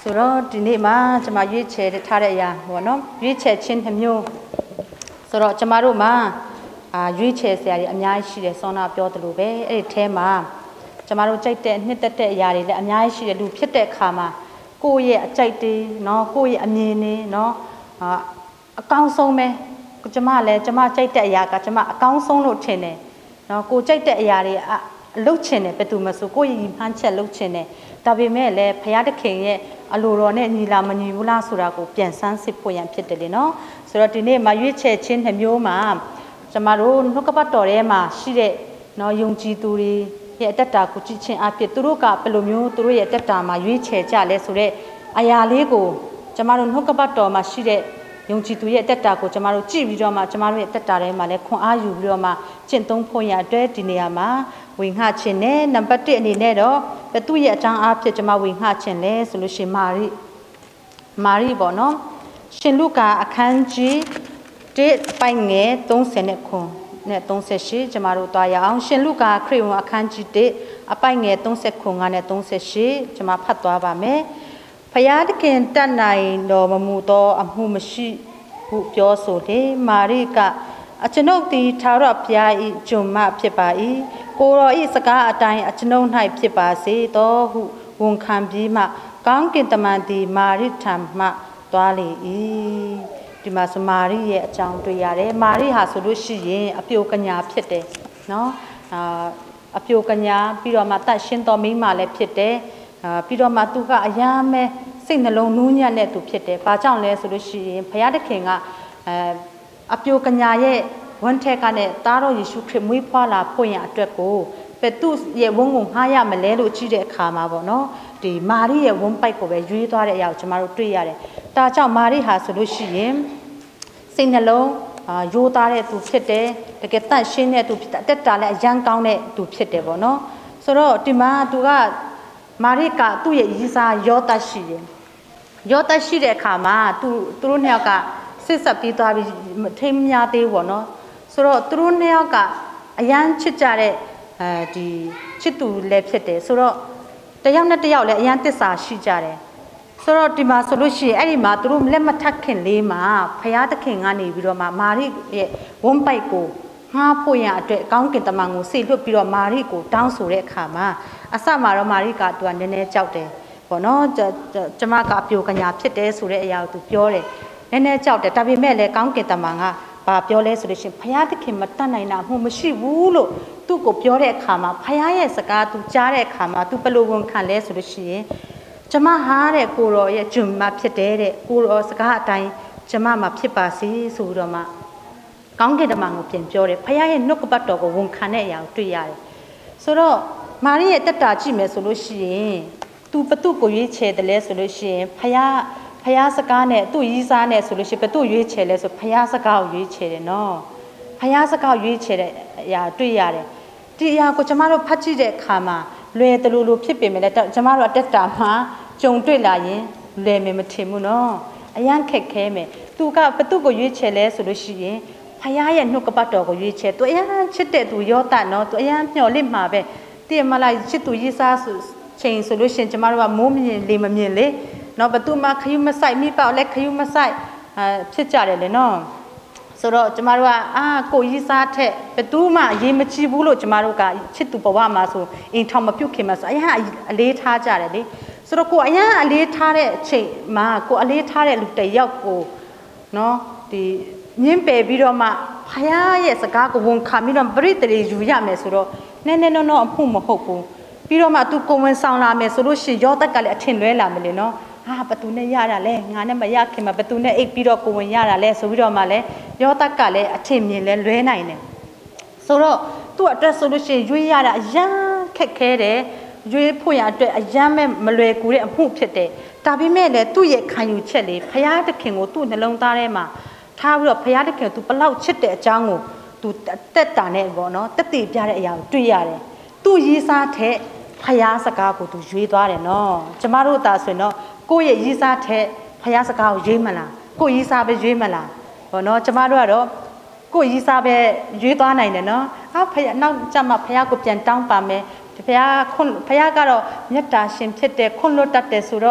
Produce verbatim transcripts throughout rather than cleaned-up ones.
ဆိုတော့ဒီနေ့မှာကျွန်မရွေးချယ်ထားတဲ့အရာပေါ့နော်ရွေးချယ်ခြင်းတစ်မျိုးဆိုတော့ကျွန်မတို့မှာအာရွေးချယ်စရာတွေအများကြီးရှိတယ်ဆောနာပြောသလိုပဲအဲ့ဒီအဲမှာကျွန်မတို့ကြိုက်တဲ့နှစ်သက်တဲ့အရာတွေလည်းအများကြီးရှိတယ်လူဖြစ်တဲ့အခါမှာကိုယ့်ရဲ့အကြိုက်တွေနော်ကိုယ့်ရဲ့အမြင်တွေနော်အာအကောင်းဆုံးပဲကျွန်မလည်းကျွန်မကြိုက်တဲ့အရာကကျွန်မအကောင်းဆုံးလို့ထင်တယ်နော်ကိုကြိုက်တဲ့အရာတွေအလုပ်ချင်တယ်ဘယ်သူမှဆိုကိုယ့်ရဲ့မှန်းချက်လုပ်ချင်တယ်ဒါပေမဲ့လည်းဘုရားသခင်ရဲ့အလိုတော်နဲ့ညီလာမညီဘူးလားဆိုတာကိုပြန်ဆန်းစစ်ဖို့ရန်ဖြစ်တယ်လေနော်ဆိုတော့ဒီနေ့မှာရွေးချယ်ခြင်းတစ်မျိုးမှာကျွန်မတို့နှုတ်ကပတ်တော်ထဲမှာရှိတဲ့နော်ယုံကြည်သူတွေရဲ့အတ္တကိုကြည့်ချင်းအဖြစ်သူတို့ကဘယ်လိုမျိုးသူတို့ရဲ့အတ္တမှာရွေးချယ်ကြလဲဆိုတော့အရာလေးကိုကျွန်မတို့နှုတ်ကပတ်တော်မှာရှိတဲ့ယုံကြည်သူရဲ့အတ္တကိုကျွန်မတို့ကြည့်ပြီးတော့မှကျွန်မတို့ရဲ့အတ္တထဲမှာလည်းခွန်အားယူပြီးတော့မှကျင့်သုံးဖို့ရအတွက်ဒီနေရာမှာဝင်ငှခြင်းနဲ့နံပါတ်တစ်အနေနဲ့တော့ဘသူရဲ့အကြောင်းအဖြစ်ကျွန်မဝင်ငှခြင်းလဲဆိုလို့ရှိရင်မာရိမာရိပေါ့နော်ရှင်လုကာအခန်းကြီးတစ်ပိုင်းငယ်၃၀နဲ့ခွန်နဲ့၃၈ကျွန်မတို့တွားရအောင်ရှင်လုကာခရစ်ဝင်အခန်းကြီးတစ်အပိုင်းငယ်၃၀ခွန်၅နဲ့၃၈ကျွန်မဖတ်သွားပါမယ်ဖယားတခင်တတ်နိုင်တော်မမူသောအမှုမရှိဟုပြောဆိုလေမာရိကအကျွန်ုပ်သည်သာရဘုရား၏ကျွန်မဖြစ်ပါ၏ကိုတော်၏စကားအတိုင်းအကျွန်ုပ်၌ဖြစ်ပါစေသောဟုဝန်ခံပြီးမှကောင်းကင်တမန်သည်မာရိထံမှသွားလေ၏ဒီမှာဆိုမာရိရဲ့အကြောင်းတွေ့ရတယ်မာရိဟာဆိုလို့ရှိရင်အပြိုကညာဖြစ်တယ်နော်အာအပြိုကညာပြီးတော့မှတတ်ရှင်းတော်မိန်းမလည်းဖြစ်တယ်အာပြီးတော့မှသူကအယားမဲစိတ်နှလုံးနူးညံ့တဲ့သူဖြစ်တယ်ဘာကြောင့်လဲဆိုလို့ရှိရင်ဘုရားသခင်ကအဲအပြိုကညာရဲ့ဝမ်းထက်ကနဲ့သားတော်ယေရှုခရစ်မွေးဖွားလာဖို့ရန်အတွက်ကိုဘယ်သူရဲ့ဝန်းကိုငှားရမလဲလို့ကြည့်တဲ့အခါမှာပေါ့နော်ဒီမာရိရဲ့ဝန်းပိုက်ကိုပဲရွေးသွားတဲ့အရာကိုကျွန်တော်တို့တွေ့ရတယ်။ဒါကြောင့်မာရိဟာဆိုလို့ရှိရင်စိတ်နှလုံးအာယိုးသားတဲ့သူဖြစ်တယ်တကယ်တန့်ရှင်းတဲ့သူဖြစ်တယ်အတက်တာလည်းအယံကောင်းတဲ့သူဖြစ်တယ်ပေါ့နော်။ဆိုတော့ဒီမှာသူကမာရိကသူ့ရဲ့ရည်စားယောသရှိတယ်။ယောသရှိတဲ့အခါမှာသူသူတို့နှစ်ယောက်ကစစ်ဆက်ပြီးသွားပြီးထိမများသေးဘူးပေါ့နော်။ဆိုတော့သူတို့နှစ်ယောက်ကအယံချစ်ကြတဲ့အဲဒီချစ်သူလည်းဖြစ်တယ်ဆိုတော့တယောက်နဲ့တယောက်လည်းအယံတစ္ဆာရှိကြတယ်ဆိုတော့ဒီမှာဆိုလို့ရှိရင်အဲ့ဒီမှာသူတို့လက်မထပ်ခင်လေးမှာဖယားသခင်ကနေပြီးတော့မှမာရိရဲ့ဝန်းပိုက်ကိုငှားဖို့ရအတွက်အကောင်းကင်တမန်ကိုဆေလွတ်ပြီးတော့မာရိကိုတောင်းဆိုတဲ့အခါမှာအစမှာတော့မာရိကသူကနည်းနည်းကြောက်တယ်ပေါ့နော်ကျမကအပြိုကညာဖြစ်တယ်ဆိုတဲ့အရာကိုသူပြောတယ်နည်းနည်းကြောက်တယ်ဒါပေမဲ့လည်းကောင်းကင်တမန်ကဘာပြောလဲဆိုလို့ရှိရင်ဖယားသခင်မတတ်နိုင်တာမှမရှိဘူးလို့သူ့ကိုပြောတဲ့အခါမှာဖယားရဲ့စကားသူကြားတဲ့အခါမှာသူဘယ်လိုဝန်ခံလဲဆိုလို့ရှိရင်ကျမဟာတဲ့ကိုရောရဲ့ဂျွန်မဖြစ်တယ်တဲ့ကိုရောစကားအတိုင်းကျမမှာဖြစ်ပါစေဆိုပြီးတော့မှကောင်းကင်တမန်ကိုပြန်ပြောတယ်ဖယားရဲ့နှုတ်ကပတ်တော်ကိုဝန်ခံတဲ့အရာကိုတွေ့ရတယ်ဆိုတော့မာရိရဲ့တက်တာကြည့်မယ်ဆိုလို့ရှိရင်သူဘသူ့ကိုရွေးချယ်တယ်လဲဆိုလို့ရှိရင်ဖယားဖယားစကားနဲ့သူ့ရီးစားနဲ့ဆိုလို့ရှိရင်ဘသူ့ရွေးချယ်လဲဆိုဖယားစကားကိုရွေးချယ်တယ်နော်ဖယားစကားရွေးချယ်တဲ့အရာတွေ့ရတယ်ဒီအရာကိုကျမတို့ဖတ်ကြည့်တဲ့အခါမှာလွယ်တလူလူဖြစ်ပေမဲ့လည်းကျမတို့အတက်တာမှာကြုံတွေ့လာရင်လွယ်မယ်မထင်ဘူးနော်အရန်ခက်ခဲမယ်သူကဘသူ့ကိုရွေးချယ်လဲဆိုလို့ရှိရင်ဖယားရဲ့နှုတ်ကပတ်တော်ကိုရွေးချယ်သူအရန်ချစ်တဲ့သူယောသနော်သူအရန်မျှော်လင့်မှာပဲတည်မလားချစ်သူရေးစားဆိုချိန်ဆိုလို့ရှိရင်ကျမတို့ကမိုးမမြင်လေမမြင်လေနော်ဘသူမှခယူးမဆိုင်မိပေါ့လက်ခယူးမဆိုင်အာဖြစ်ကြတယ်လေနော်ဆိုတော့ကျမတို့ကအာကိုကြီးစားထက်ဘသူမှအရေးမချဘူးလို့ကျမတို့ကချစ်သူဘဝမှာဆိုအိမ်ထောင်မပြုတ်ခင်မှာဆိုအရင်အလေးထားကြတယ်လေဆိုတော့ကိုအရင်အလေးထားတဲ့အချိန်မှာကိုအလေးထားတဲ့လူတယောက်ကိုနော်ဒီညင်းပယ်ပြီးတော့မှဖယားရဲ့စကားကိုဝန်ခံပြီးတော့ပြိတ္တိယူရမယ်ဆိုတော့နည်းနည်းနော်အမှုမဟုတ်ဘူးပြီးတော့မှသူကိုဝင်ဆောင်လာမယ်ဆိုလို့ရှိရင်ယောသက်ကလည်းအထင်လွဲလာမယ်လေနော်ဟာဘသူနဲ့ရတာလဲငါနဲ့မရခင်မှာဘသူနဲ့အိတ်ပြီးတော့ကိုဝင်ရတာလဲဆိုပြီးတော့မှလဲယောသက်ကလည်းအထင်မြင်လဲလွဲနိုင်တယ်ဆိုတော့သူ့အတွက်ဆိုလို့ရှိရင်ရွေးရတာအရန်ခက်ခဲတယ်ရွေးဖို့ရအတွက်အရန်မဲ့မလွယ်ကူတဲ့အမှုဖြစ်တယ်ဒါပေမဲ့လည်းသူ့ရဲ့ခံယူချက်လေးဘုရားသခင်ကိုသူ့နှလုံးသားထဲမှာထားပြီးတော့ဘုရားသခင်ကသူဘလောက်ချစ်တဲ့အကြောင်းကိုသူတက်တာနဲ့ပေါ့နော်တက်တည်ပြတဲ့အရာကိုတွေ့ရတယ်သူ့ရေးစားတဲ့ဖယားစကားကိုသူရွေးသွားတယ်နော်ကျမတို့သာဆိုရင်တော့ကိုယ့်ရဲ့ရေးစားတဲ့ဖယားစကားကိုရွေးမလားကိုယ့်ရေးစားပဲရွေးမလားဘောနော်ကျမတို့ကတော့ကိုယ့်ရေးစားပဲရွေးသွားနိုင်တယ်နော်ဟာဖယားနောက်ကျမှဖယားကိုပြန်တောင်းပါမယ်ဖယားခွန်ဖယားကတော့မြတ်တာရှင်ဖြစ်တယ်ခွန်လွတ်တတ်တယ်ဆိုတော့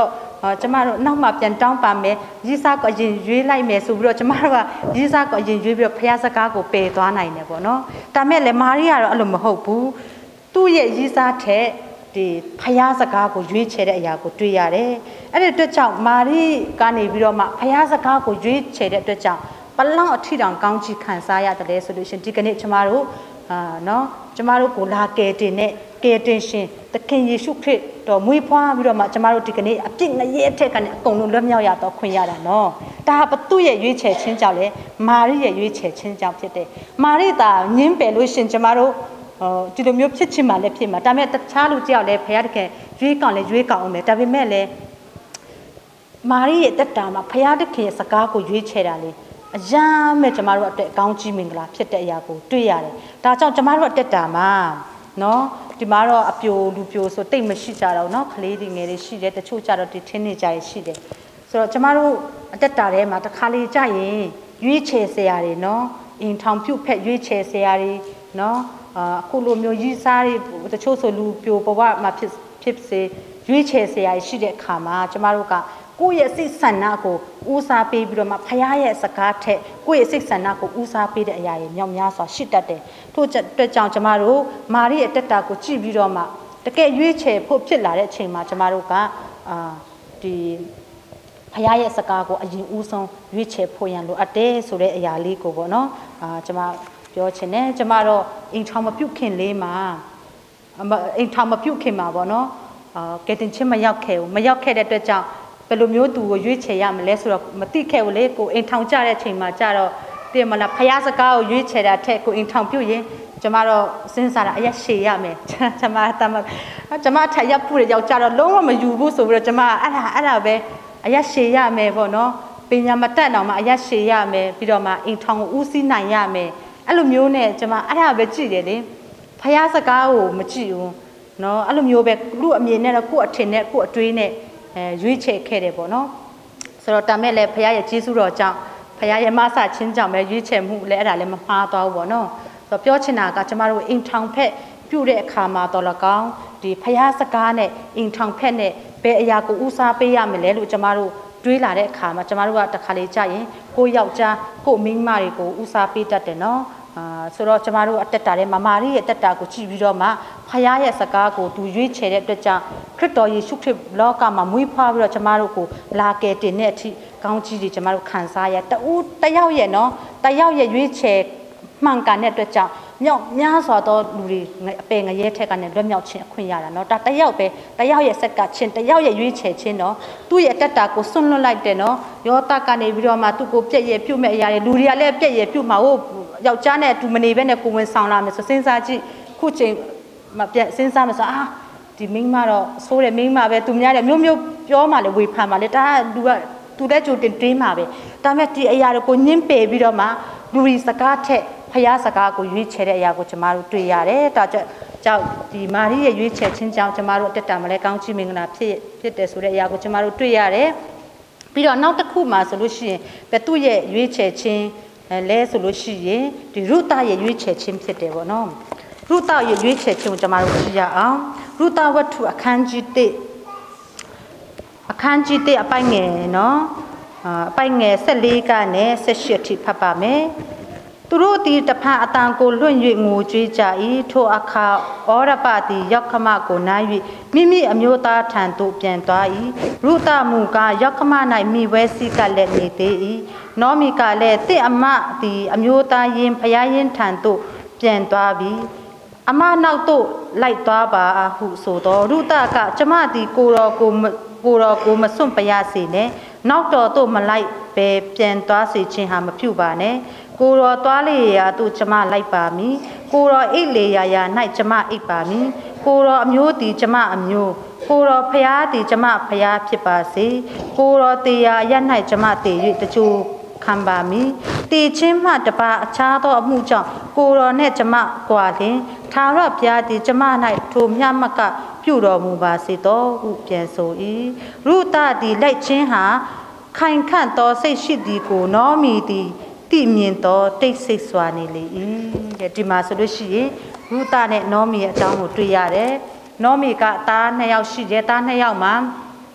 ကျမတို့နောက်မှပြန်တောင်းပါမယ်ရေးစားကိုအရင်ရွေးလိုက်မယ်ဆိုပြီးတော့ကျမတို့ကရေးစားကိုအရင်ရွေးပြီးတော့ဖခင်စကားကိုပယ်သွားနိုင်တယ်ပေါ့နော်ဒါမဲ့လည်းမာရိယာတော့အဲ့လိုမဟုတ်ဘူးသူ့ရဲ့ရေးစားထက်ဒီဖခင်စကားကိုရွေးချယ်တဲ့အရာကိုတွေ့ရတယ်အဲ့ဒီအတွက်ကြောင့်မာရိကနေပြီးတော့မှဖခင်စကားကိုရွေးချယ်တဲ့အတွက်ကြောင့်ဘလောက်အထီတောင်ကောင်းချီးခံစားရတယ်လဲဆိုလို့ရှင်ဒီကနေ့ကျမတို့အာနော်ကျမတို့ကိုလာကယ်တင်တဲ့ကယ်တင်ရှင်သခင်ယေရှုခရစ်တော်မွေးဖွားပြီးတော့မှကျမတို့ဒီကနေ့အပြစ်ငရဲအထက်ကနေအကုန်လုံးလွတ်မြောက်ရတော့ခွင့်ရတာနော်ဒါဘသူ့ရဲ့ရွေးချယ်ခြင်းကြောင့်လေမာရိရဲ့ရွေးချယ်ခြင်းကြောင့်ဖြစ်တယ်မာရိသာညင်းပယ်လို့ရှင်ကျမတို့ဟိုဒီလိုမျိုးဖြစ်ချင်မှလည်းဖြစ်မှာဒါပေမဲ့တခြားလူကြောက်လည်းဘုရားတခင်ရွေးကောင်းလည်းရွေးကောင်းအောင်မယ်ဒါပေမဲ့လည်းမာရိရဲ့တက်တာမှာဘုရားတခင်ရဲ့စကားကိုရွေးချယ်တာလေအယမ်းမဲ့ကျမတို့အတွက်အကောင်းကြီးမင်္ဂလာဖြစ်တဲ့အရာကိုတွေ့ရတယ်ဒါကြောင့်ကျမတို့အတက်တာမှာနော်ဒီမှာတော့အပြိုလူပြိုဆိုတိတ်မရှိကြတော့เนาะကလေးတွေငယ်တွေရှိတယ်တချို့ကြတော့ဒီထင်းနေကြရရှိတယ်ဆိုတော့ကျမတို့အတက်တာထဲမှာတစ်ခါလေကြာရင်ရွေးချယ်စရာတွေเนาะအင်ထောင်ပြုတ်ဖက်ရွေးချယ်စရာတွေเนาะအခုလိုမျိုးရည်စားတွေတချို့ဆိုလူပြိုဘဝမှာဖြစ်ဖြစ်စေရွေးချယ်စရာရှိတဲ့အခါမှာကျမတို့ကကိုယ့်ရဲ့စိတ်ဆန္ဒကိုဦးစားပေးပြီးတော့မှဖခင်ရဲ့စကားထက်ကိုယ့်ရဲ့စိတ်ဆန္ဒကိုဦးစားပေးတဲ့အရာတွေမြောက်များစွာရှိတတ်တယ်ထို့အတွက်ကြောင့်ကျမတို့မာရိရဲ့တက်တာကိုကြည့်ပြီးတော့မှတကယ်ရွေးချယ်ဖို့ဖြစ်လာတဲ့အချိန်မှာကျမတို့ကအာဒီဖခင်ရဲ့စကားကိုအရင်ဦးဆုံးရွေးချယ်ဖို့ရန်လိုအပ်တယ်ဆိုတဲ့အရာလေးကိုပေါ့နော်အာကျမပြောချင်တယ်ကျမတော့အိမ်ထောင်မပြုတ်ခင်လေးမှာအိမ်ထောင်မပြုတ်ခင်မှာပေါ့နော်အာကဲတင်ချင်းမရောက်ခဲ့ဘူးမရောက်ခဲ့တဲ့အတွက်ကြောင့်ဘယ်လိုမျိုးသူကိုရွေးချယ်ရမလဲဆိုတော့မသိခဲ့ဘူးလေကိုအိမ်ထောင်ကြတဲ့အချိန်မှာကြတော့ပြင်မလားဖခင်စကားကိုရွေးချယ်တာထက်ကိုအိမ်ထောင်ပြုတ်ရင်ကျမတော့စဉ်းစားတာအရက်ရှည်ရမယ်ကျမတမကျမထက်ရက်ပုတဲ့ယောက်ကြတော့လုံးဝမယူဘူးဆိုပြီးတော့ကျမအဲ့ဒါအဲ့ဒါပဲအရက်ရှည်ရမယ်ပေါ့နော်ပညာမတတ်တော့မှအရက်ရှည်ရမယ်ပြီးတော့မှအိမ်ထောင်ကိုဦးစီးနိုင်ရမယ်အဲ့လိုမျိုးနဲ့ကျမအဲ့ဒါပဲကြည့်တယ်လေဖခင်စကားကိုမကြည့်ဘူးနော်အဲ့လိုမျိုးပဲလူအမြင်နဲ့ကိုယ့်အထင်နဲ့ကိုယ့်အတွေးနဲ့အဲရွေးချယ်ခဲ့တယ်ပေါ့နော်ဆိုတော့တာမဲ့လည်းဖခင်ရဲ့ကျေးဇူးတော်ကြောင့်ဖခင်ရဲ့မဆချင်းကြောင့်ပဲရွေးချယ်မှုလည်းအဲ့ဒါလည်းမမှားသွားဘူးပေါ့နော်ဆိုတော့ပြောချင်တာကကျမတို့အိမ်ထောင်ဖက်ပြုတဲ့အခါမှာတော်လကောင်းဒီဖခင်စကားနဲ့အိမ်ထောင်ဖက်နဲ့ဘယ်အရာကိုဦးစားပေးရမလဲလို့ကျမတို့တွေးလာတဲ့အခါမှာကျမတို့ကတခါလေကြာရင်ကိုယောက်ျားကိုမိန်းမတွေကိုဦးစားပေးတတ်တယ်နော်အာဆိုတော့ကျမတို့အတက်တာတဲ့မမာရီရဲ့တက်တာကိုကြည့်ပြီးတော့မှဖခင်ရဲ့စကားကိုသူရွေးချယ်တဲ့အတွက်ကြောင့်ခရစ်တော်ယေရှုခရစ်လောကမှာမွေးဖွားပြီးတော့ကျမတို့ကိုလာကယ်တင်တဲ့အထိကောင်းကြီးတွေကျမတို့ခံစားရတူတယောက်ရဲ့နော်တယောက်ရဲ့ရွေးချယ်မှန်ကန်တဲ့အတွက်ကြောင့်မြောက်များစွာသောလူတွေအပင်ငရဲထက်ကနေလွတ်မြောက်ခြင်းအခွင့်ရတာနော်ဒါတယောက်ပဲတယောက်ရဲ့စက်ကချင်းတယောက်ရဲ့ရွေးချယ်ခြင်းနော်သူ့ရဲ့တက်တာကိုစွန့်လွတ်လိုက်တယ်နော်ယောသကနေပြီးတော့မှသူ့ကိုပြည့်ရပြုတ်မဲ့အရာတွေလူတွေကလည်းပြည့်ရပြုတ်မှာဟုတ်ယောက်ျားနဲ့အတူမနေဘဲနဲ့ကိုဝင်ဆောင်လာမယ်ဆိုစဉ်းစားကြည့်ခုချိန်မပြတ်စဉ်းစားမယ်ဆိုအာဒီမိန်းမတော့ဆိုးတယ်မိန်းမပဲသူများတယ်မျိုးမျိုးပြောမှလည်းဝေဖန်မှလည်းဒါကလူကသူလည်းကြိုတင်တွေးမှာပဲဒါပေမဲ့ဒီအရာတွေကိုညှင်းပယ်ပြီးတော့မှလူရီစကားထက်ဖခင်စကားကိုရွေးချယ်တဲ့အရာကိုကျမတို့တွေ့ရတယ်ဒါကြောင့်ကြောင့်ဒီမာရိရဲ့ရွေးချယ်ခြင်းကြောင့်ကျမတို့တက်တာမလဲကောင်းချီးမင်္ဂလာဖြစ်ဖြစ်တယ်ဆိုတဲ့အရာကိုကျမတို့တွေ့ရတယ်ပြီးတော့နောက်တစ်ခုမှဆိုလို့ရှိရင်ဘသူ့ရဲ့ရွေးချယ်ခြင်းလဲဆိုလို့ရှိရင်ဒီရုသရဲ့ရွေးချယ်ခြင်းဖြစ်တယ်ပေါ့နော်ရုသရဲ့ရွေးချယ်ခြင်းကိုကျမတို့ကြည့်ရအောင်ရုသဝတ္ထုအခန်းကြီးတစ်အခန်းကြီးတစ်အပိုင်ငယ်နော်အပိုင်ငယ်၁၄ကနေ၁၈ထိဖတ်ပါမယ်သူတို့သည်တဖန်အတန်ကိုလွင့်၍ငိုကြွေးကြ၏ထိုအခါဩရပသည်ယောက်ခမကိုနား၍မိမိအမျိုးသားထံသို့ပြန်သွား၏ရုသမူကားယောက်ခမ၌မိဝဲစည်းကလည်းနေသေး၏နောမီကလည်းတင့်အမသည်အမျိုးသားယင်ဖျားယင်ထံသို့ပြန်သွားပြီအမနောက်သို့လိုက်သွားပါဟုဆိုသောရုသကကျမသည်ကိုတော်ကိုကိုတော်ကိုမစွန့်ပရစေနဲ့နောက်တော်သို့မလိုက်ပဲပြန်သွားစေခြင်းဟာမပြုပါနဲ့ကိုတော်သွားလေရာသို့ကျမလိုက်ပါမည်ကိုတော်အိတ်လေရာရာ၌ကျမအိတ်ပါမည်ကိုတော်အမျိုးသည်ကျမအမျိုးကိုတော်ဖျားသည်ကျမဖျားဖြစ်ပါစေကိုတော်တရားရ၌ကျမတည်၍တချို့ခံပါမည်တည်ခြင်းမှတပါအခြားသောအမှုကြောင့်ကိုတော်နှင့်ကျမကွာလျင်ထာဝရဘုရားသည်ကျမ၌ထိုမြတ်မကပြုတော်မူပါစေသောဟုပြန်ဆို၏ရုသသည်လိုက်ခြင်းဟာခိုင်ခန့်သောစိတ်ရှိသည်ကိုနောမီသည်တိမြင်သောတိတ်ဆိတ်စွာနေလေ၏တဲ့ဒီမှာဆိုလို့ရှိရင်ရုသနဲ့နောမီရဲ့အကြောင်းကိုတွေ့ရတယ်နောမီကသားနှစ်ယောက်ရှိတယ်သားနှစ်ယောက်မှာ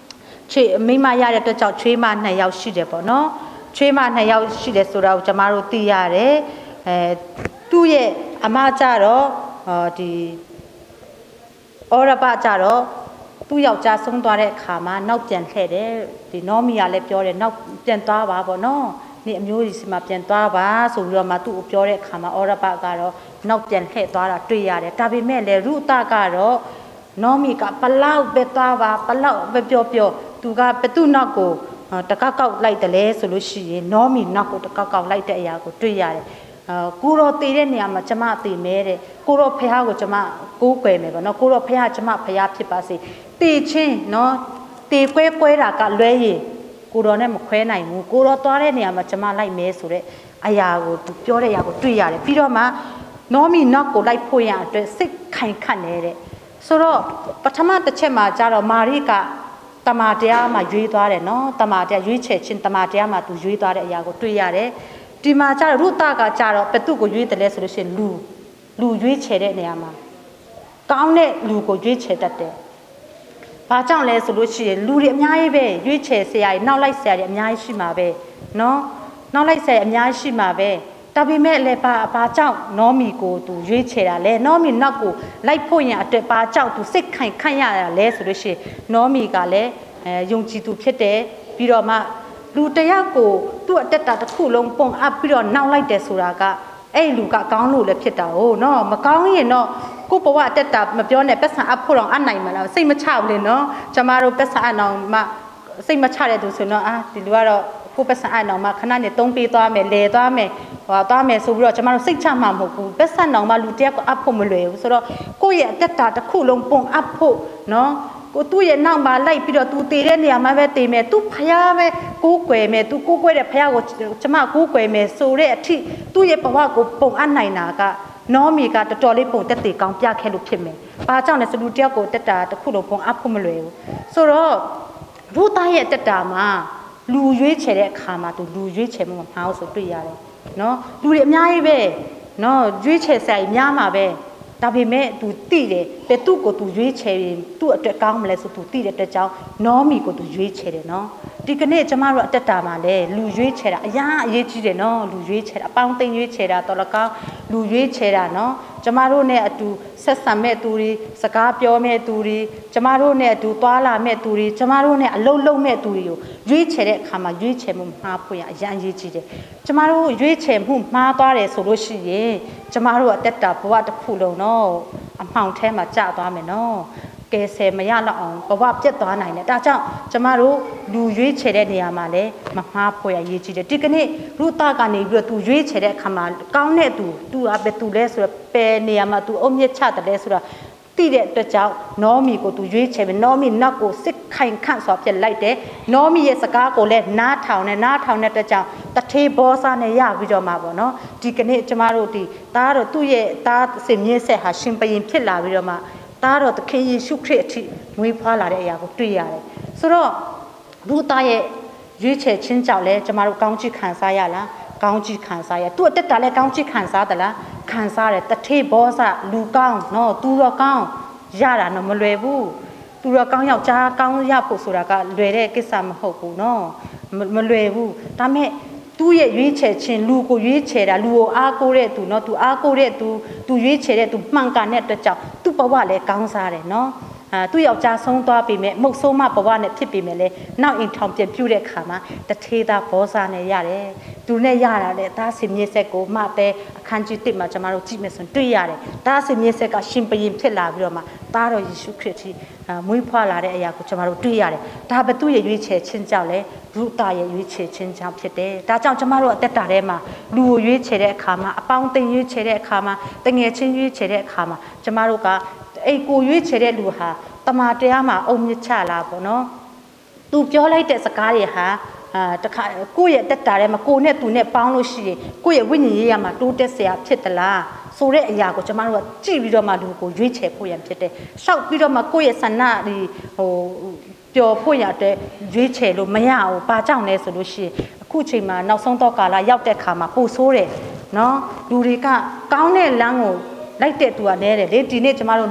ချွေမိမရတဲ့အတွက်ကြောင့်ချွေးမနှစ်ယောက်ရှိတယ်ပေါ့နော်ချွေးမနှစ်ယောက်ရှိတယ်ဆိုတာကိုကျမတို့သိရတယ်အဲသူ့ရဲ့အမကြတော့ဒီဩရပကြတော့သူ့ယောက်ျားဆုံးသွားတဲ့အခါမှာနောက်ပြန်လှည့်တယ်ဒီနောမီကလည်းပြောတယ်နောက်ပြန်သွားပါပေါ့နော်နေအမျိုးကြီးစီမှာပြန်သွားပါဆိုပြီးတော့မှသူ့ကိုပြောတဲ့အခါမှာဩရပကတော့နောက်ပြန်လှည့်သွားတာတွေ့ရတယ်ဒါပေမဲ့လေရုတကတော့နောမီကပလောက်ပဲသွားပါပလောက်ပဲပြောပြောသူကဘသူ့နောက်ကိုတကောက်ကောက်လိုက်တယ်လေဆိုလို့ရှိရင်နောမီနောက်ကိုတကောက်ကောက်လိုက်တဲ့အရာကိုတွေ့ရတယ်အာကိုရောတည်တဲ့နေရာမှာကျမတည်မဲတဲ့ကိုရောဖះကိုကျမကိုးကွယ်မယ်ပေါ့နော်ကိုရောဖះကျမဖះဖြစ်ပါစေတည်ချင်းနော်တည်ကွဲကွဲတာကလွဲရင်ကိုရောနဲ့မခွဲနိုင်ဘူးကိုရောသွားတဲ့နေရာမှာကျမလိုက်မဲဆိုတဲ့အရာကိုသူပြောတဲ့အရာကိုတွေ့ရတယ်ပြီးတော့မှနောမီနောက်ကိုလိုက်ဖို့ရအတွက်စိတ်ခိုင်ခတ်နေတဲ့ဆိုတော့ပထမတစ်ချက်မှာကျတော့မာရိကတမန်တရားမှာရွေးသွားတယ်နော်တမန်တရားရွေးချယ်ခြင်းတမန်တရားမှာသူရွေးသွားတဲ့အရာကိုတွေ့ရတယ်ဒီမှာကျတော့ရုတကကျတော့ဘသူကိုရွေးတယ်လဲဆိုလို့ရှိရင်လူလူရွေးချယ်တဲ့နေရာမှာကောင်းတဲ့လူကိုရွေးချယ်တတ်တယ်။ဘာကြောင့်လဲဆိုလို့ရှိရင်လူတွေအများကြီးပဲရွေးချယ်ဆရာကြီးနောက်လိုက်ဆရာကြီးအများကြီးရှိမှာပဲနော်နောက်လိုက်ဆရာကြီးအများကြီးရှိမှာပဲဒါပေမဲ့လည်းဘာဘာကြောင့်နောမီကိုသူရွေးချယ်တာလဲနောမီနောက်ကိုလိုက်ဖို့ရင်အတွက်ဘာကြောင့်သူစိတ်ခိုင်ခန့်ရတာလဲဆိုလို့ရှိရင်နောမီကလည်းအဲယုံကြည်သူဖြစ်တယ်ပြီးတော့မှလူတယောက်ကိုသူ့အတက်တာတစ်ခုလုံးပုံအပ်ပြီးတော့နောက်လိုက်တယ်ဆိုတာကအဲ့လူကကောင်းလို့လည်းဖြစ်တာဟုတ်နော်မကောင်းရင်တော့ကိုဘဝအတက်တာမပြောနဲ့ပတ်စံအပ်ဖို့တော့အနိုင်မလားစိတ်မချဘူးလေနော်ကျမတို့ပတ်စံအပ်အောင်မှစိတ်မချတဲ့သူဆိုတော့အာဒီလူကတော့ကိုပတ်စံအပ်အောင်မှခဏနဲ့တုံးပေးသွားမယ်လဲသွားမယ်ဟောသွားမယ်ဆိုပြီးတော့ကျမတို့စိတ်ချမှာမဟုတ်ဘူးပတ်စံအောင်မှလူတယောက်ကိုအပ်ဖို့မလွယ်ဘူးဆိုတော့ကိုယ့်ရဲ့အတက်တာတစ်ခုလုံးပုံအပ်ဖို့နော်ကိုသူ့ရဲ့နောက်မှာလိုက်ပြီးတော့သူတည်တဲ့နေရာမှာပဲတည်မယ်သူဖျားပဲကိုးကွယ်မယ်သူကိုးကွယ်တဲ့ဖျားကိုကျမကိုးကွယ်မယ်ဆိုတဲ့အထိသူ့ရဲ့ဘဝကိုပုံအပ်နိုင်တာကနောမီကတော်တော်လေးပုံတက်တည်ကောင်းပြခဲ့လို့ဖြစ်မယ်။ဘာကြောင့်လဲဆိုလူတယောက်ကိုတက်တာတစ်ခုလုံးပုံအပ်ဖို့မလွယ်ဘူး။ဆိုတော့ရုသားရဲ့တက်တာမှာလူရွေးချယ်တဲ့အခါမှာသူလူရွေးချယ်မှုမမှားဘူးဆိုတွေ့ရတယ်။နော်လူတွေအများကြီးပဲနော်ရွေးချယ်ဆိုင်များမှာပဲဒါပေမဲ့သူတိတယ်ဘယ်သူ့ကိုသူရွေးချယ်ရင်သူ့အတွက်ကောင်းမလဲဆိုသူတိတဲ့အတွက်ကြောင့်နောမီကိုသူရွေးချယ်တယ်နော်ဒီကနေ့ကျမတို့အတက်တာမှာလဲလူရွေးချယ်တာအရာအရေးကြီးတယ်နော်လူရွေးချယ်တာအပေါင်းသိမ်းရွေးချယ်တာတော်လကောင်းလူရွေးချယ်တာနော်ကျမတို့နဲ့အတူဆက်ဆံမဲ့သူတွေစကားပြောမဲ့သူတွေကျမတို့နဲ့အတူသွားလာမဲ့သူတွေကျမတို့နဲ့အလုံးလုံးမဲ့သူတွေကိုရွေးချယ်တဲ့အခါမှာရွေးချယ်မှုမှားဖို့ရအရာအရေးကြီးတယ်ကျမတို့ရွေးချယ်မှုမှားသွားတယ်ဆိုလို့ရှိရင်ကျမတို့အတက်တာဘဝတစ်ခုလုံးနော်အမှောင်ထဲမှာကျသွားမယ်နော်ကဲဆယ်မရတော့အောင်ဘဝပြတ်သွားနိုင်တယ်ဒါကြောင့်ကျမတို့လူရွေးချယ်တဲ့နေရာမှာလည်းမမှားဖို့ရရေးကြည့်တယ်ဒီကနေ့ရုသကနေပြီးတော့သူရွေးချယ်တဲ့အခါမှာကောင်းတဲ့သူသူကပဲသူလဲဆိုတော့ပယ်နေရာမှာသူအုံမြင့်ချတယ်လဲဆိုတော့တိတဲ့အတွက်ကြောင့်နောမီကိုသူရွေးချယ်ပြီးနောမီနောက်ကိုစစ်ခိုင်ခန့်စွာပြက်လိုက်တယ်နောမီရဲ့စကားကိုလည်းနားထောင်နဲ့နားထောင်တဲ့အတွက်ကြောင့်တထေဘောစားနဲ့ရပြီးတော့မှာပေါ့နော်ဒီကနေ့ကျမတို့ဒီသားတော့သူ့ရဲ့သားစင်မြင့်ဆက်ဟာရှင်ပရင်ဖြစ်လာပြီးတော့မှသားတော်သခင်ယေရှုခရစ်အထိမွေးဖွားလာတဲ့အရာကိုတွေ့ရတယ်ဆိုတော့လူသားရဲ့ရွေးချယ်ခြင်းကြောင့်လဲကျမတို့ကောင်းချီးခံစားရလားကောင်းချီးခံစားရသူ့အတက်တာလဲကောင်းချီးခံစားသလားခံစားတယ်တထေဘောစလူကောင်းနော်သူတော့ကောင်းရတာတော့မလွယ်ဘူးသူတော့ကောင်းယောက်ျားကောင်းရဖို့ဆိုတာကလွယ်တဲ့ကိစ္စမဟုတ်ဘူးနော်မလွယ်ဘူးဒါမဲ့သူ့ရဲ့ရွေးချယ်ခြင်းလူကိုရွေးချယ်တာလူကိုအားကိုးတဲ့သူเนาะသူအားကိုးတဲ့သူသူရွေးချယ်တဲ့သူမှန်ကန်တဲ့အတွက်ကြောင့်သူ့ဘဝလည်းကောင်းစားတယ်เนาะအာသူ့ယောက်ျားဆုံးသွားပြီမဲ့မုတ်ဆိုးမဘဝနဲ့ဖြစ်ပြီမဲ့လဲနောက်အိမ်ထောင်ပြန်ပြုတ်တဲ့ခါမှာတထေသားဘောစားနဲ့ရတယ်သူနဲ့ရတာလေဒါစင်မြေဆက်ကိုမှပဲအခန်းကြီးတစ်မှာကျွန်တော်တို့ကြည့်မယ်ဆိုတွေ့ရတယ်ဒါစင်မြေဆက်ကရှင်ပရင်ဖြစ်လာပြီးတော့မှသားတော်ယေရှုခရစ်ကြီးမွေးဖွားလာတဲ့အရာကိုကျွန်တော်တို့တွေ့ရတယ်ဒါဘသူ့ရဲ့ရွေးချယ်ခြင်းကြောင့်လဲလူသားရဲ့ရွေးချယ်ခြင်းကြောင့်ဖြစ်တယ်ဒါကြောင့်ကျွန်တော်တို့အသက်တာထဲမှာလူကိုရွေးချယ်တဲ့အခါမှာအပေါင်းသိရွေးချယ်တဲ့အခါမှာတငယ်ချင်းရွေးချယ်တဲ့အခါမှာကျွန်တော်တို့ကအဲ့ကိုရွေးချယ်တဲ့လူဟာတမန်တရားမှာအုံမြင့်ချလာပေါ့နော်သူပြောလိုက်တဲ့စကားတွေဟာအာတခါကိုယ့်ရဲ့တက်တာထဲမှာကိုနဲ့သူနဲ့ပေါင်းလို့ရှိရင်ကိုယ့်ရဲ့ဝိညာဉ်ရေးရမှာတိုးတက်စရာဖြစ်သလားဆိုတဲ့အရာကိုကျွန်တော်တို့ကကြည့်ပြီးတော့မှလူကိုရွေးချယ်ဖို့ရန်ဖြစ်တယ်။ရှောက်ပြီးတော့မှကိုယ့်ရဲ့ဆန္ဒဒီဟိုပျော်ဖို့ရတဲ့ရွေးချယ်လို့မရဘူး။ဘာကြောင့်လဲဆိုလို့ရှိရင်အခုချိန်မှာနောက်ဆုံးတော့ကာလရောက်တဲ့ခါမှာပို့ဆိုးတယ်နော်။လူတွေကကောင်းတဲ့လမ်းကိုလိုက်တဲ့သူကနဲတယ်လေဒီနေ့ကျွန်တော်တို့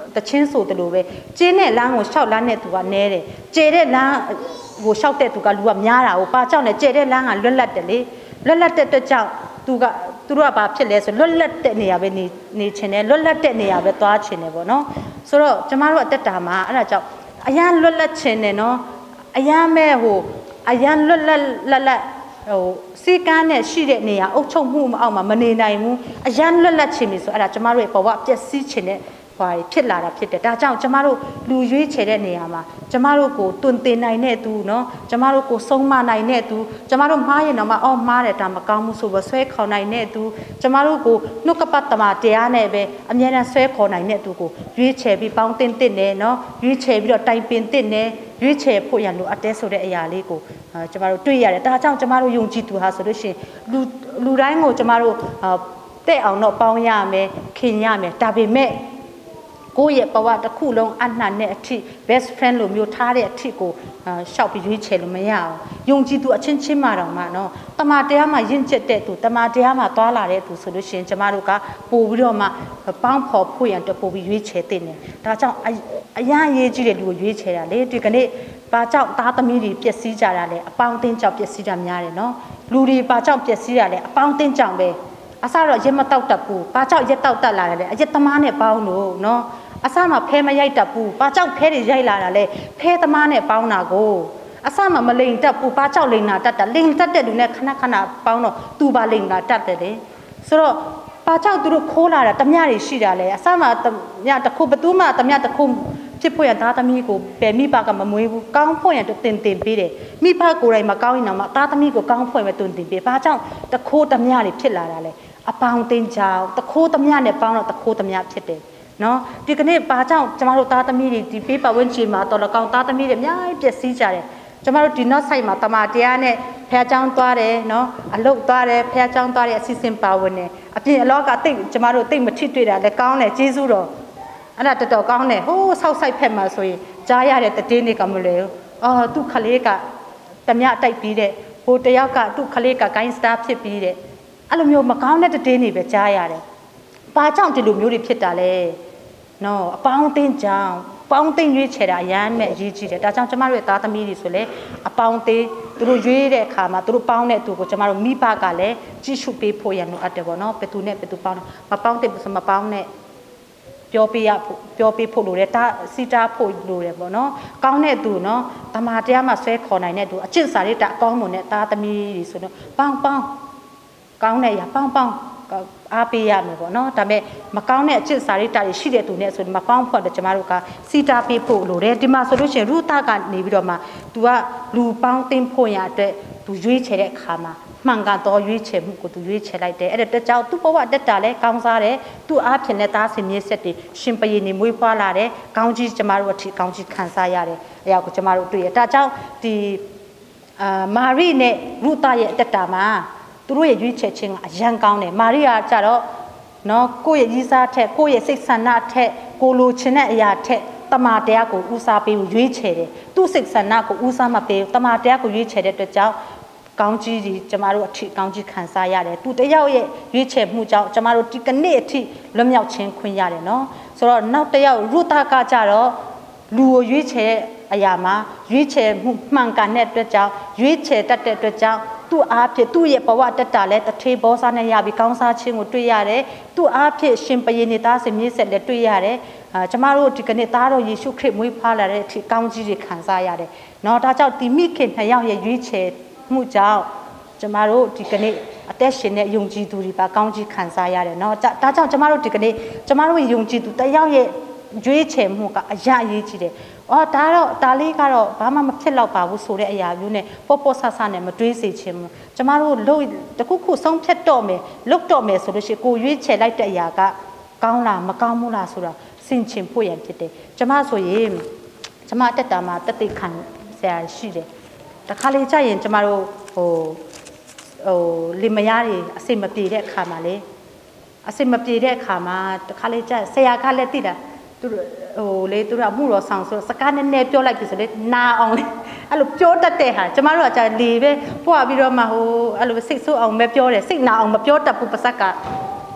တချင်းဆိုတယ်လို့ပဲကျင်းတဲ့လမ်းကိုရှောက်လမ်းနဲ့သူကနဲတယ်ကျဲတဲ့လမ်းကိုရှောက်တဲ့သူကလူကများတာကိုပါကြောင့်လည်းကျဲတဲ့လမ်းကလွတ်လပ်တယ်လေလွတ်လပ်တဲ့အတွက်ကြောင့်သူကသူတို့ကဘာဖြစ်လဲဆိုလွတ်လပ်တဲ့နေရာပဲနေနေချင်တယ်လွတ်လပ်တဲ့နေရာပဲသွားချင်တယ်ပေါ့နော်ဆိုတော့ကျမတို့အသက်တာမှာအဲ့ဒါကြောင့်အရန်လွတ်လပ်ချင်တယ်နော်အရန်မဲ့ဟိုအရန်လွတ်လပ်လပ်လပ်ဟိုစီကန်းနဲ့ရှိတဲ့နေရာအုပ်ချုပ်မှုမအောင်မှာမနေနိုင်ဘူးအရန်လွတ်လပ်ချင်ပြီဆိုအဲ့ဒါကျမတို့ရဲ့ဘဝပျက်စီးချင်တဲ့ဟွာဖြစ်လာတာဖြစ်တယ်ဒါကြောင့်ကျမတို့လူရွေးချယ်တဲ့နေရာမှာကျမတို့ကိုတွင်တင်နိုင်တဲ့သူเนาะကျမတို့ကိုဆုံးမနိုင်တဲ့သူကျမတို့မှားရင်တော့မှအော်မှားတယ်ဒါမကောင်းဘူးဆိုတော့ဆွဲခေါ်နိုင်တဲ့သူကျမတို့ကိုနှုတ်ကပတ်တမတရားနဲ့ပဲအမြဲတမ်းဆွဲခေါ်နိုင်တဲ့သူကိုရွေးချယ်ပြီးပေါင်းတင်တင်တယ်เนาะရွေးချယ်ပြီးတော့တိုင်ပင်တင်တယ်ရွေးချယ်ဖို့ရန်လိုအပ်တဲ့ဆိုတဲ့အရာလေးကိုကျမတို့တွေ့ရတယ်ဒါကြောင့်ကျမတို့ယုံကြည်သူဟာဆိုလို့ရှိရင်လူလူတိုင်းကိုကျမတို့တဲ့အောင်တော့ပေါင်းရမယ်ခင်ရမယ်ဒါပေမဲ့ကိုယ့်ရဲ့ဘဝတစ်ခုလုံးအနှံ့နဲ့အထိ best friend လို့မျိုးထားတဲ့အထိကိုရှောက်ပြီးရွေးချယ်လို့မရအောင်ယုံကြည်သူအချင်းချင်းမှတော့မှနော်တမန်တရားမှာယဉ်ကျက်တဲ့သူတမန်တရားမှာသွားလာတဲ့သူဆိုလို့ရှိရင်ကျမတို့ကပို့ပြီးတော့မှပေါင်းဖော်ဖို့ရန်တပို့ပြီးရွေးချယ်တဲ့နေဒါကြောင့်အရန်ရေးကြီးတဲ့လူကိုရွေးချယ်တာလေဒီကနေ့ဘာကြောင့်သားသမီးတွေပျက်စီးကြတာလဲအပေါင်းအသင်းကြောင့်ပျက်စီးတာများတယ်နော်လူတွေဘာကြောင့်ပျက်စီးတာလဲအပေါင်းအသင်းကြောင့်ပဲအစတော့ရက်မတောက်တတ်ဘူးဘာကြောင့်ရက်တောက်တတ်လာတယ်လဲအရက်သမားနဲ့ပေါင်းလို့နော်အစမှာဖဲမရိုက်တတ်ဘူးဘာကြောင့်ဖဲတွေရိုက်လာတာလဲဖဲသမားနဲ့ပေါင်းတာကိုအစမှာမလိန်တတ်ဘူးဘာကြောင့်လိန်လာတတ်တာလိန်တတ်တဲ့လူနဲ့ခဏခဏပေါင်းတော့သူပါလိန်လာတတ်တယ်လေဆိုတော့ဘာကြောင့်သူတို့ခိုးလာတာတမျှတွေရှိတာလဲအစမှာတမျှတစ်ခုဘသူမှတမျှတစ်ခုဖြစ်ဖို့ရသားသမီးကိုပယ်မိဘကမမွေးဘူးကောင်းဖို့ရတင်တင်ပေးတယ်မိဘကိုယ်တိုင်မကောင်းရင်တော့မှသားသမီးကိုကောင်းဖို့ရတင်တင်ပေးဘာကြောင့်တခိုးတမျှတွေဖြစ်လာတာလဲအပေါင်းတင်ကြောင်တခိုးတမျှနဲ့ပေါင်းတော့တခိုးတမျှဖြစ်တယ်နော်ဒီကနေ့ဘာကြောင့်ကျမတို့သားသမီးတွေဒီပေးပတ်ဝန်းကျင်မှာတော်လကောင်သားသမီးတွေအများကြီးပျက်စီးကြတယ်ကျမတို့ဒီနောက်ဆိုင်မှာတမန်တရားနဲ့ဖះเจ้าသွားတယ်နော်အလုတ်သွားတယ်ဖះเจ้าသွားတယ်အစီအစဉ်ပါဝင်တယ်အပြင်အလောကတိတ်ကျမတို့တိတ်မထိတွေ့တာလည်းကောင်းတယ်ကျေးဇူးတော်အဲ့ဒါတော်တော်ကောင်းတယ်ဟိုးဆောက်ဆိုင်ဖက်မှာဆိုရင်ကြားရတဲ့တည်င်းတွေကမလွယ်ဘူးအော်သူ့ခလေးကတမျှတိုက်ပြီးတဲ့ဟိုတယောက်ကသူ့ခလေးကဂိုင်းစတာဖြစ်ပြီးတဲ့အဲ့လိုမျိုးမကောင်းတဲ့တည်င်းတွေပဲကြားရတယ်ဘာကြောင့်ဒီလိုမျိုးတွေဖြစ်တာလဲနော်အပေါင်းအသင်းကြောင့်ပေါင်းသိရွေးချယ်တာအရမ်းမဲ့အရေးကြီးတယ်ဒါကြောင့်ကျမတို့ရဲ့သားသမီးတွေဆိုလဲအပေါင်းသိသူတို့ရွေးတဲ့အခါမှာသူတို့ပေါင်းတဲ့သူကိုကျမတို့မိဘကလည်းကြည့်ရှုပေးဖို့ရလို့အပ်တယ်ပေါ့နော်ဘယ်သူနဲ့ဘယ်သူပေါင်းမပေါင်းတဲ့ဆိုမပေါင်းနဲ့ပြောပေးရပြောပေးဖို့လိုတယ်ဒါစီတာဖို့လိုတယ်ပေါ့နော်ကောင်းတဲ့သူနော်တမာတရားမှာဆွဲခေါ်နိုင်တဲ့သူအကျင့်စာရိတ္တအကောင်းမွန်တဲ့သားသမီးတွေဆိုတော့ပေါင်းပေါင်းကောင်းတဲ့ရပေါင်းပေါင်းအားပေးရမယ်ပေါ့နော်ဒါပေမဲ့မကောင်းတဲ့အကျင့်စာရိတ္တတွေရှိတဲ့သူနဲ့ဆိုမပေါင်းဖို့တော့ကျမတို့ကစီတာပေးဖို့လိုတယ်ဒီမှာဆိုလို့ရှိရင်ရူတာကနေပြီးတော့မှ तू ကလူပေါင်းတင်ဖို့ရအတွက် तू ရွေးချယ်တဲ့အခါမှာမှန်ကန်တော့ရွေးချယ်မှုကို तू ရွေးချယ်လိုက်တယ်အဲ့ဒါတကြောင် तू ဘဝတက်တာလဲကောင်းစားတယ် तू အားဖြင့်လည်းသားစင်မြေဆက်တွေရှင်ပရီနေမွေးဖွားလာတယ်ကောင်းကြီးကျမတို့အထီကောင်းကြီးခံစားရတယ်အရာကိုကျမတို့တွေ့ရဒါကြောင့်ဒီအာမာရိနဲ့ရူတာရဲ့တက်တာမှာသူတို့ရဲ့ရွေးချယ်ခြင်းကအရန်ကောင်းတယ်မာရိယာကျတော့နော်ကိုယ့်ရဲ့ကြီးစားထက်ကိုယ့်ရဲ့စိတ်ဆန္ဒထက်ကိုလိုချင်တဲ့အရာထက်တမာတရားကိုဦးစားပေးရွေးချယ်တယ်သူ့စိတ်ဆန္ဒကိုဦးစားမပေးတမာတရားကိုရွေးချယ်တဲ့အတွက်ကြောင့်ကောင်းကြီးကြီးကျမတို့အထီကောင်းကြီးခံစားရတယ်သူတယောက်ရဲ့ရွေးချယ်မှုကြောင့်ကျမတို့ဒီကနေ့အထိလွတ်မြောက်ခြင်းခွင့်ရတယ်နော်ဆိုတော့နောက်တစ်ယောက်ရူတာကကြတော့လူကိုရွေးချယ်အရာမှာရွေးချယ်မှုမှန်ကန်တဲ့အတွက်ကြောင့်ရွေးချယ်တတ်တဲ့အတွက်ကြောင့်သူ့အားဖြင့်သူ့ရဲ့ဘဝတက်တာလဲတထေဘောစားနဲ့ရပြီးကောင်းစားခြင်းကိုတွေ့ရတယ်သူ့အားဖြင့်ရှင်ပယနေသားစင်မြေဆက်လည်းတွေ့ရတယ်အာကျမတို့ဒီကနေ့သားတော်ယေရှုခရစ်မွေးဖွားလာတဲ့အထိကောင်းကြီးတွေခံစားရတယ်နော်ဒါကြောင့်ဒီမိခင်နှစ်ယောက်ရဲ့ရွေးချယ်မှုကြောင့်ကျမတို့ဒီကနေ့အသက်ရှင်တဲ့ယုံကြည်သူတွေပါကောင်းကြီးခံစားရတယ်နော်ဒါကြောင့်ကျမတို့ဒီကနေ့ကျမတို့ယုံကြည်သူတယောက်ရဲ့ရွေးချယ်မှုကအရအရေးကြီးတယ်အော်ဒါတော့ဒါလေးကတော့ဘာမှမဖြစ်တော့ပါဘူးဆိုတဲ့အရာမျိုးနဲ့ပေါ့ပေါ့ဆဆနဲ့မတွေးစေချင်ဘူးကျမတို့လို့တခုခုဆုံးဖြတ်တော့မယ်လုတ်တော့မယ်ဆိုလို့ရှိရင်ကိုရွေးချယ်လိုက်တဲ့အရာကကောင်းလားမကောင်းဘူးလားဆိုတာစင်ချင်ဖို့ရန်ဖြစ်တယ်ကျမဆိုရင်ကျမတက်တာမှာတသိခံဆရာရှိတယ်တခါလေကြာရင်ကျမတို့ဟိုဟိုလင်မယားတွေအစိမပြေတဲ့အခါမှာလေအစိမပြေတဲ့အခါမှာတခါလေကြာဆရာကလည်းသိတာသူဟိုလေသူတို့ကမှုတော်ဆောင်ဆိုစကားနည်းနည်းပြောလိုက်ပြီဆိုလေနာအောင်လေအဲ့လိုပြောတတ်တဲ့ဟာကျမတို့ကကြာလေပဲပွားပြီးတော့မှဟိုအဲ့လိုစိတ်ဆိုးအောင်ပဲပြောတယ်စိတ်နာအောင်မပြောတတ်ဘူးပါစက်ကတ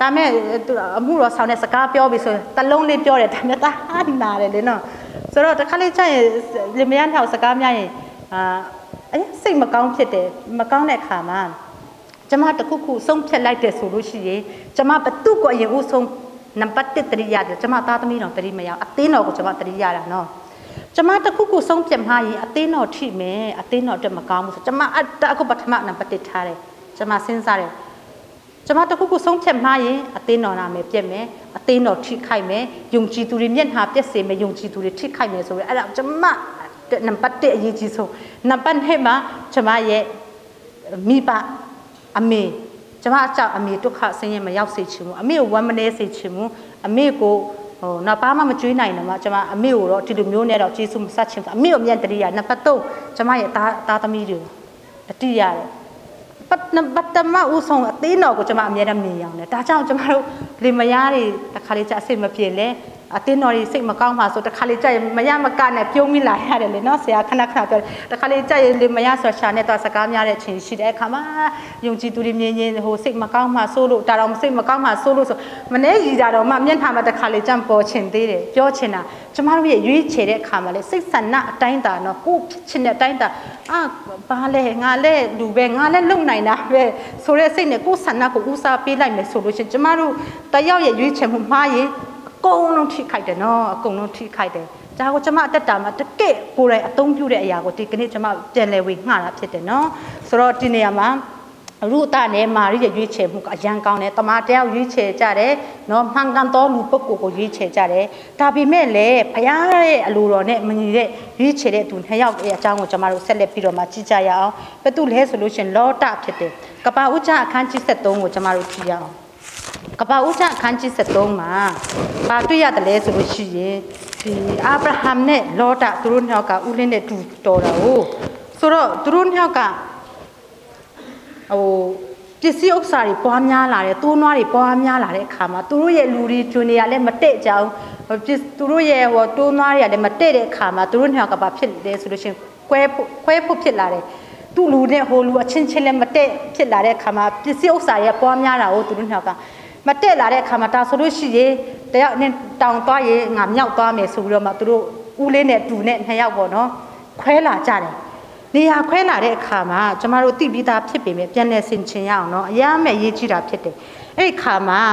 ဒါမဲ့အမှုတော်ဆောင်တဲ့စကားပြောပြီဆိုတလုံးလေးပြောတယ်ဒါမဲ့တာနာတယ်လေနော်ဆိုတော့တစ်ခါလေးကျရင်လင်မယားထောက်စကားများရင်အာအဲစိတ်မကောင်းဖြစ်တယ်မကောင်းတဲ့ခါမှာကျမတခုခုဆုံးဖြတ်လိုက်တယ်ဆိုလို့ရှိရင်ကျမဘသူ့ကိုအရင်ဦးဆုံးနံပါတ်တစ်တရိရတယ်ကျမသားသမီးတော်တရိမရအသင်းတော်ကိုကျမတရိရတာနော်ကျမတခုခုဆုံးဖြတ်မှရင်အသင်းတော်ထိမယ်အသင်းတော်အတွက်မကောင်းဘူးဆိုကျမအတအခုပထမနံပါတ်တစ်ထားတယ်ကျမစဉ်းစားတယ်ကျမတခုခုဆုံးဖြတ်မှရင်အသင်းတော်နာမယ်ပြက်မယ်အသင်းတော်ထိခိုက်မယ်ယုံကြည်သူတွေမျက်နှာပြက်စေမယ်ယုံကြည်သူတွေထိခိုက်မယ်ဆိုရယ်အဲ့ဒါကျမနံပါတ်တစ်အရေးကြီးဆုံးနံပါတ်နှစ်မှာကျမရဲ့မိဘအမေကျမအကြောက်အမေဒုက္ခဆင်းရဲမရောက်စေချင်ဘူးအမေကိုဝမ်းမနေစေချင်ဘူးအမေကိုဟိုနောက်ပါမှမကြွေးနိုင်တော့မှကျမအမေကိုတော့ဒီလိုမျိုးနဲ့တော့ကျေးဇူးမဆက်ချင်ဘူးအမေကိုအမြတ်တရိယာနံပါတ်သုံးကျမရဲ့သားသားသမီးတွေတတိရတယ်ပတ်နံပါတ်တမဦးဆုံးအသေးတော်ကိုကျမအမြဲတမ်းမြင်ရအောင်လေဒါကြောင့်ကျမတို့လေမယားတွေတစ်ခါလေးကြအစိတ်မပြေလဲအတင်းတော်ကြီးစိတ်မကောင်းပါဆိုတခါလေးကြရင်မရမကနဲ့ပြုံးမိလာရတယ်လေနော်ဆရာခဏခဏပြောတခါလေးကြရင်လေမရဆိုရှာနဲ့တော့စကားများတဲ့အချိန်ရှိတဲ့အခါမှာယုံကြည်သူတွေမြင်ရင်ဟိုစိတ်မကောင်းမှဆိုးလို့တာတော်စိတ်မကောင်းမှဆိုးလို့ဆိုမနေရည်ကြတော့မှမျက်နှာမှာတခါလေးကြံပေါ်ချင်သေးတယ်ပြောချင်တာကျမတို့ရဲ့ရွေးချယ်တဲ့အခါမှာလေစိတ်ဆန္ဒအတိုင်းတာနော်ကိုဖြစ်ချင်တဲ့အတိုင်းတာအာဘာလဲငါလဲလူပဲငါလဲလုံနိုင်တာပဲဆိုတဲ့စိတ်နဲ့ကိုဆန္ဒကိုဦးစားပေးလိုက်မယ်ဆိုလို့ရှင်ကျမတို့တယောက်ရဲ့ရွေးချယ်မှုမှားရင်အကုန်လုံးထိခိုက်တယ်နော်အကုန်လုံးထိခိုက်တယ်ဒါကိုကျမအတက်တာမှာတကယ့်ကိုယ်တိုင်အသုံးပြုတဲ့အရာကိုဒီကနေ့ကျမပြန်လည်ဝေငှတာဖြစ်တယ်နော်ဆိုတော့ဒီနေရာမှာရုဒနဲ့မာရိရဲ့ရွေးချယ်မှုကအရန်ကောင်းတယ်တမန်တယောက်ရွေးချယ်ကြတယ်နော်မှန်ကန်သောလူပုဂ္ဂိုလ်ကိုရွေးချယ်ကြတယ်ဒါပေမဲ့လည်းဘုရားရဲ့အလိုတော်နဲ့မညီတဲ့ရွေးချယ်တဲ့သူနှစ်ယောက်ရဲ့အကြောင်းကိုကျမတို့ဆက်လက်ပြီးတော့မှကြည့်ကြရအောင်ဘယ်သူလဲဆိုလို့ရှင်လောတဖြစ်တယ်ကပ္ပဥကျအခန်းကြီးဆက်သုံးကိုကျမတို့ကြည့်ရအောင်ကပ္ပဥကျအခန်းကြီးဆက်သုံးမှာဘာတွေ့ရတယ်လဲဆိုလို့ရှိရင်ဒီအာဗြဟံနဲ့လောတသူတို့နှစ်ယောက်ကဥလင်းနဲ့တူတော်တာကိုဆိုတော့သူတို့နှစ်ယောက်ကဟိုပစ္စည်းဥစ္စာတွေပွားများလာတယ်တိုးနွားတွေပွားများလာတဲ့အခါမှာသူတို့ရဲ့လူတွေကျွန်းတွေကလည်းမတည့်ကြအောင်သူတို့ရဲ့ဟိုတိုးနွားတွေကလည်းမတည့်တဲ့အခါမှာသူတို့နှစ်ယောက်ကဘာဖြစ်လဲဆိုလို့ရှိရင်ကွဲကွဲဖို့ဖြစ်လာတယ်သူ့လူနဲ့ဟိုလူအချင်းချင်းလည်းမတည့်ဖြစ်လာတဲ့အခါမှာပစ္စည်းဥစ္စာတွေပွားများတာကိုသူတို့နှစ်ယောက်ကမတည့်လာတဲ့အခါမှာဒါဆိုလို့ရှိရင်တယောက်နဲ့တောင်သွားရင်ငါမြောက်သွားမယ်ဆိုပြီးတော့မှသူတို့ဦးလေးနဲ့တူနဲ့နှစ်ယောက်ပေါ့နော်ခွဲလာကြတယ်နေရာခွဲလာတဲ့အခါမှာကျမတို့သိပြီးသားဖြစ်ပေမဲ့ပြန်လည်ဆင်ခြင်ရအောင်နော်အရာမဲ့ရေးကြည့်တာဖြစ်တယ်အဲ့ဒီခါမှာ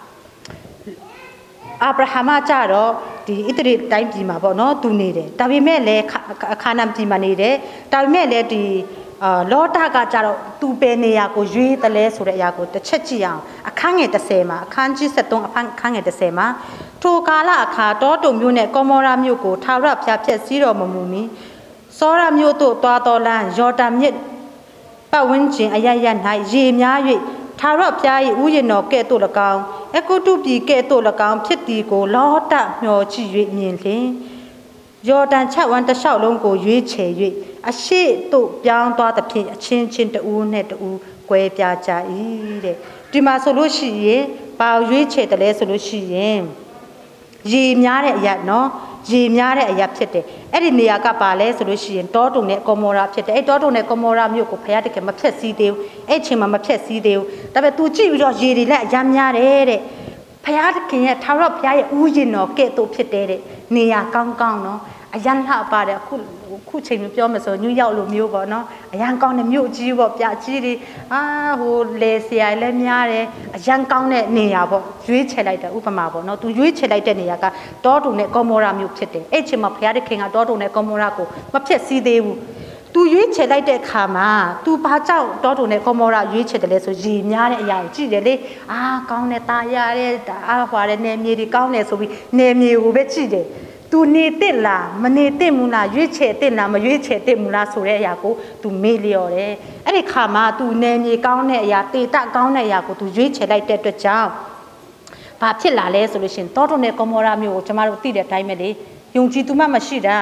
အာဗြဟံကကြတော့ဒီဣသရေလတိုင်းပြည်မှာပေါ့နော်သူနေတယ်ဒါပေမဲ့လည်းခါနာန်ပြည်မှာနေတယ်ဒါပေမဲ့လည်းဒီအာလောတကကြတော့သူပဲနေရာကိုရွေးတယ်လဲဆိုတဲ့အရာကိုတစ်ချက်ကြည့်အောင်အခန်းငယ်တစ်ဆယ်မှာအခန်းကြီးဆက်သုံးအခန်းငယ်တစ်ဆယ်မှာထိုကာလအခါတောတုံမြို့နဲ့ကောမောရာမြို့ကိုထာဝရဘုရားဖျက်ဆီးတော်မမူမီစောရမြို့သို့တွားတော်လမ်းယော်ဒန်မြစ်ပတ်ဝန်းကျင်အရရ၌ရေများ၍ထာဝရဘုရား၏ဥယျာဉ်တော်ကဲ့သို့၎င်းအကုတုပြည်ကဲ့သို့၎င်းဖြစ်သည်ကိုလောတမျှော်ကြည့်၍မြင်လျင်ယော်ဒန်ချက်ဝမ်းတစ်လျှောက်လုံးကိုရွေးချယ်၍အရှိသို့ပြောင်းသွားသဖြင့်အချင်းချင်းတဦးနဲ့တဦးကွဲပြားကြ၏တဲ့ဒီမှာဆိုလို့ရှိရင်ဘာရွေးချယ်တယ်လဲဆိုလို့ရှိရင်ရေများတဲ့အရာနော်ရေများတဲ့အရာဖြစ်တယ်အဲ့ဒီနေရာကပါလဲဆိုလို့ရှိရင်တောတုံနဲ့ကောမောရာဖြစ်တယ်အဲ့တောတုံနဲ့ကောမောရာမြို့ကိုဘုရားတခင်မဖြတ်စည်းသေးဘူးအဲ့ချိန်မှာမဖြတ်စည်းသေးဘူးဒါပေမဲ့ तू ကြည့်ပြီးတော့ရေတွေလည်းအများများတယ်တဲ့ဘုရားတခင်ရဲ့ထာဝရဘုရားရဲ့ဥယျာဉ်တော်ကဲ့သို့ဖြစ်တယ်တဲ့နေရာကောင်းကောင်းနော်အရန်လှပါတယ်အခုခုချိန်မျိုးပြောမယ်ဆိုညူရောက်လိုမျိုးပေါ့နော်အရန်ကောင်းတဲ့မြို့ကြီးပေါ့ပြကြီးတွေအာဟိုလေဆရာလည်းများတယ်အရန်ကောင်းတဲ့နေရာပေါ့ရွေးချယ်လိုက်တာဥပမာပေါ့နော်သူရွေးချယ်လိုက်တဲ့နေရာကတောတုံနဲ့ကောမောရာမြို့ဖြစ်တယ်အဲ့ချိန်မှာဘုရားသခင်ကတောတုံနဲ့ကောမောရာကိုမဖြစ်စည်းသေးဘူးသူရွေးချယ်လိုက်တဲ့အခါမှာသူဘာကြောင့်တောတုံနဲ့ကောမောရာရွေးချယ်တယ်လဲဆိုရေများတဲ့အရာကိုကြည့်တယ်လေအာကောင်းတဲ့ตาရတဲ့အားဟွာတဲ့နေမြေတွေကောင်းတယ်ဆိုပြီးနေမြေကိုပဲကြည့်တယ်သူနေတစ်လားမနေတစ်မူလားရွေးချယ်တစ်လားမရွေးချယ်တစ်မူလားဆိုတဲ့အရာကိုသူမေ့လျော်တယ်အဲ့ဒီခါမှာသူနေမြေကောင်းတဲ့အရာတေတကောင်းတဲ့အရာကိုသူရွေးချယ်လိုက်တဲ့အတွက်ကြောင့်ဘာဖြစ်လာလဲဆိုလို့ရှိရင်တောတုံနဲ့ကောမောရာမျိုးကိုကျမတို့သိတဲ့အတိုင်းပဲလေယုံကြည်သူမှမရှိတာ